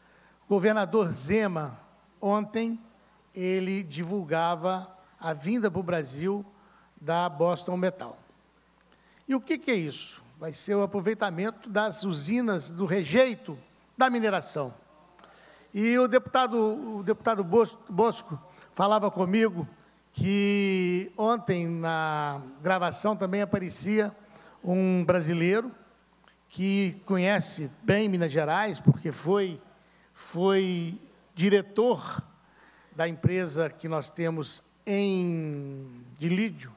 [SPEAKER 5] o governador Zema, ontem, ele divulgava a vinda para o Brasil da Boston Metal. E o que é isso? Vai ser o aproveitamento das usinas do rejeito da mineração. E o deputado Bosco falava comigo que ontem, na gravação, também aparecia um brasileiro que conhece bem Minas Gerais, porque foi diretor da empresa que nós temos de lídio,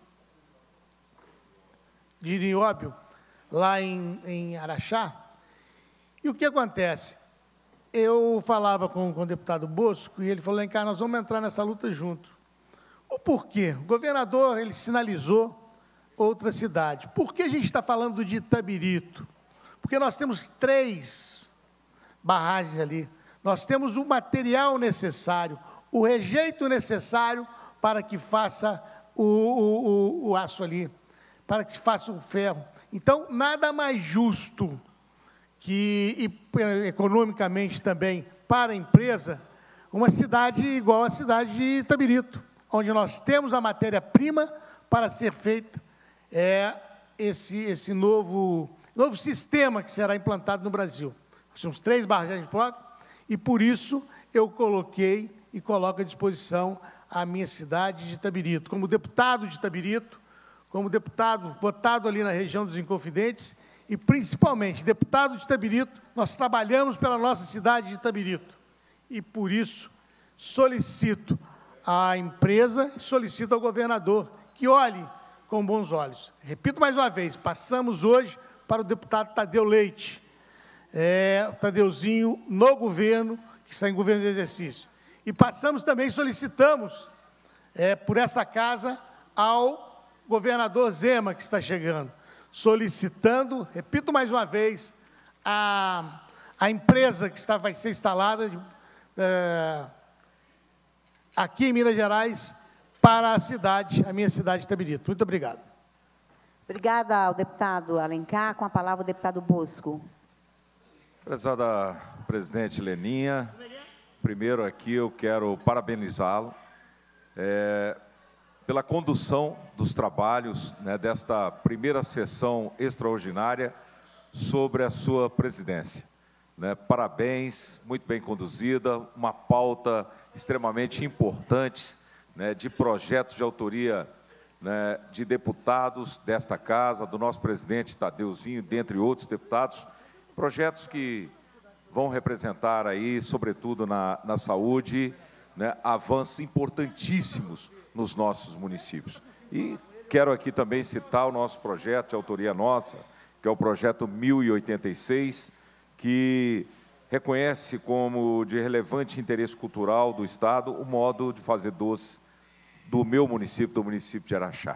[SPEAKER 5] de nióbio, lá em Araxá. E o que acontece? Eu falava com o deputado Bosco e ele falou, Alencar, nós vamos entrar nessa luta junto. O porquê? O governador, ele sinalizou outra cidade. Por que a gente está falando de Itabirito? Porque nós temos 3 barragens ali. Nós temos o material necessário, o rejeito necessário para que faça o aço ali, para que faça o ferro. Então, nada mais justo que, economicamente também, para a empresa, uma cidade igual à cidade de Itabirito, onde nós temos a matéria-prima para ser feita esse novo sistema que será implantado no Brasil. Nós temos 3 barragens de prova, e por isso eu coloquei e coloco à disposição a minha cidade de Itabirito. Como deputado de Itabirito, como deputado votado ali na região dos Inconfidentes, e principalmente deputado de Itabirito, nós trabalhamos pela nossa cidade de Itabirito. E por isso solicito à empresa, solicito ao governador que olhe com bons olhos. Repito mais uma vez, passamos hoje para o deputado Tadeu Leite, o Tadeuzinho no governo, que está em governo de exercício. E passamos também, solicitamos por essa casa ao governador Zema, que está chegando, solicitando, repito mais uma vez, a empresa que vai ser instalada aqui em Minas Gerais para a minha cidade de Itabirito. Muito obrigado.
[SPEAKER 2] Obrigada ao deputado Alencar. Com a palavra o deputado Bosco.
[SPEAKER 7] Prezada presidente Leninha, primeiro aqui eu quero parabenizá-lo pela condução dos trabalhos desta primeira sessão extraordinária sobre a sua presidência. Parabéns, muito bem conduzida, uma pauta extremamente importante de projetos de autoria de deputados desta casa, do nosso presidente Tadeuzinho, dentre outros deputados, projetos que vão representar aí, sobretudo na saúde, avanços importantíssimos nos nossos municípios. E quero aqui também citar o nosso projeto de autoria nossa, que é o projeto 1086, que reconhece como de relevante interesse cultural do Estado o modo de fazer doce do meu município, do município de Araxá.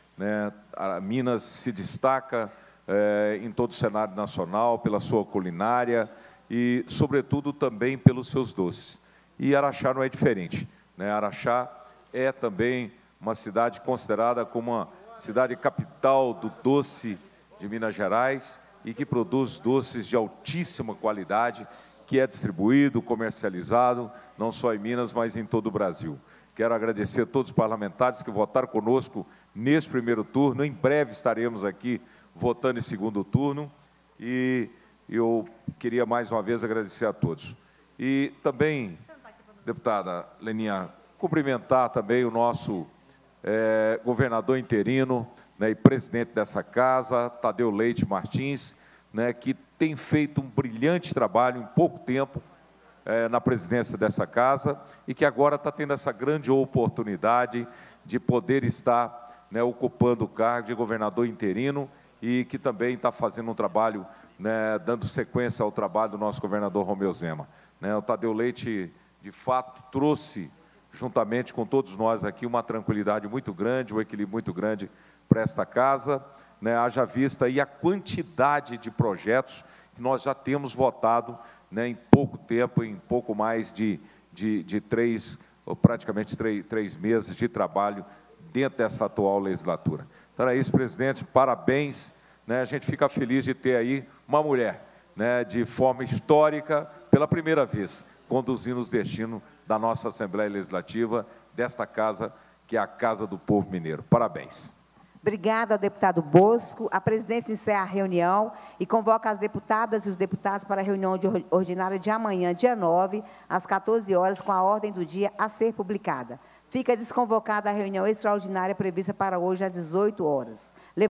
[SPEAKER 7] A Minas se destaca em todo o cenário nacional pela sua culinária e, sobretudo, também pelos seus doces. E Araxá não é diferente. Araxá é também uma cidade considerada como uma cidade capital do doce de Minas Gerais e que produz doces de altíssima qualidade, que é distribuído, comercializado, não só em Minas, mas em todo o Brasil. Quero agradecer a todos os parlamentares que votaram conosco nesse primeiro turno. Em breve estaremos aqui votando em segundo turno. E eu queria mais uma vez agradecer a todos. E também, deputada Leninha, cumprimentar também o nosso governador interino e presidente dessa casa, Tadeu Leite Martins, que tem feito um brilhante trabalho em pouco tempo na presidência dessa casa e que agora está tendo essa grande oportunidade de poder estar ocupando o cargo de governador interino e que também está fazendo um trabalho, dando sequência ao trabalho do nosso governador Romeu Zema. O Tadeu Leite, de fato, trouxe, juntamente com todos nós aqui, uma tranquilidade muito grande, um equilíbrio muito grande para esta casa, haja vista aí a quantidade de projetos que nós já temos votado em pouco tempo, em pouco mais de praticamente três meses de trabalho dentro dessa atual legislatura. Então é isso, presidente, parabéns, a gente fica feliz de ter aí uma mulher, de forma histórica, pela primeira vez, conduzindo os destinos da nossa Assembleia Legislativa, desta casa, que é a Casa do Povo Mineiro. Parabéns.
[SPEAKER 2] Obrigada ao deputado Bosco. A presidência encerra a reunião e convoca as deputadas e os deputados para a reunião ordinária de amanhã, dia 9, às 14 horas, com a ordem do dia a ser publicada. Fica desconvocada a reunião extraordinária prevista para hoje, às 18 horas.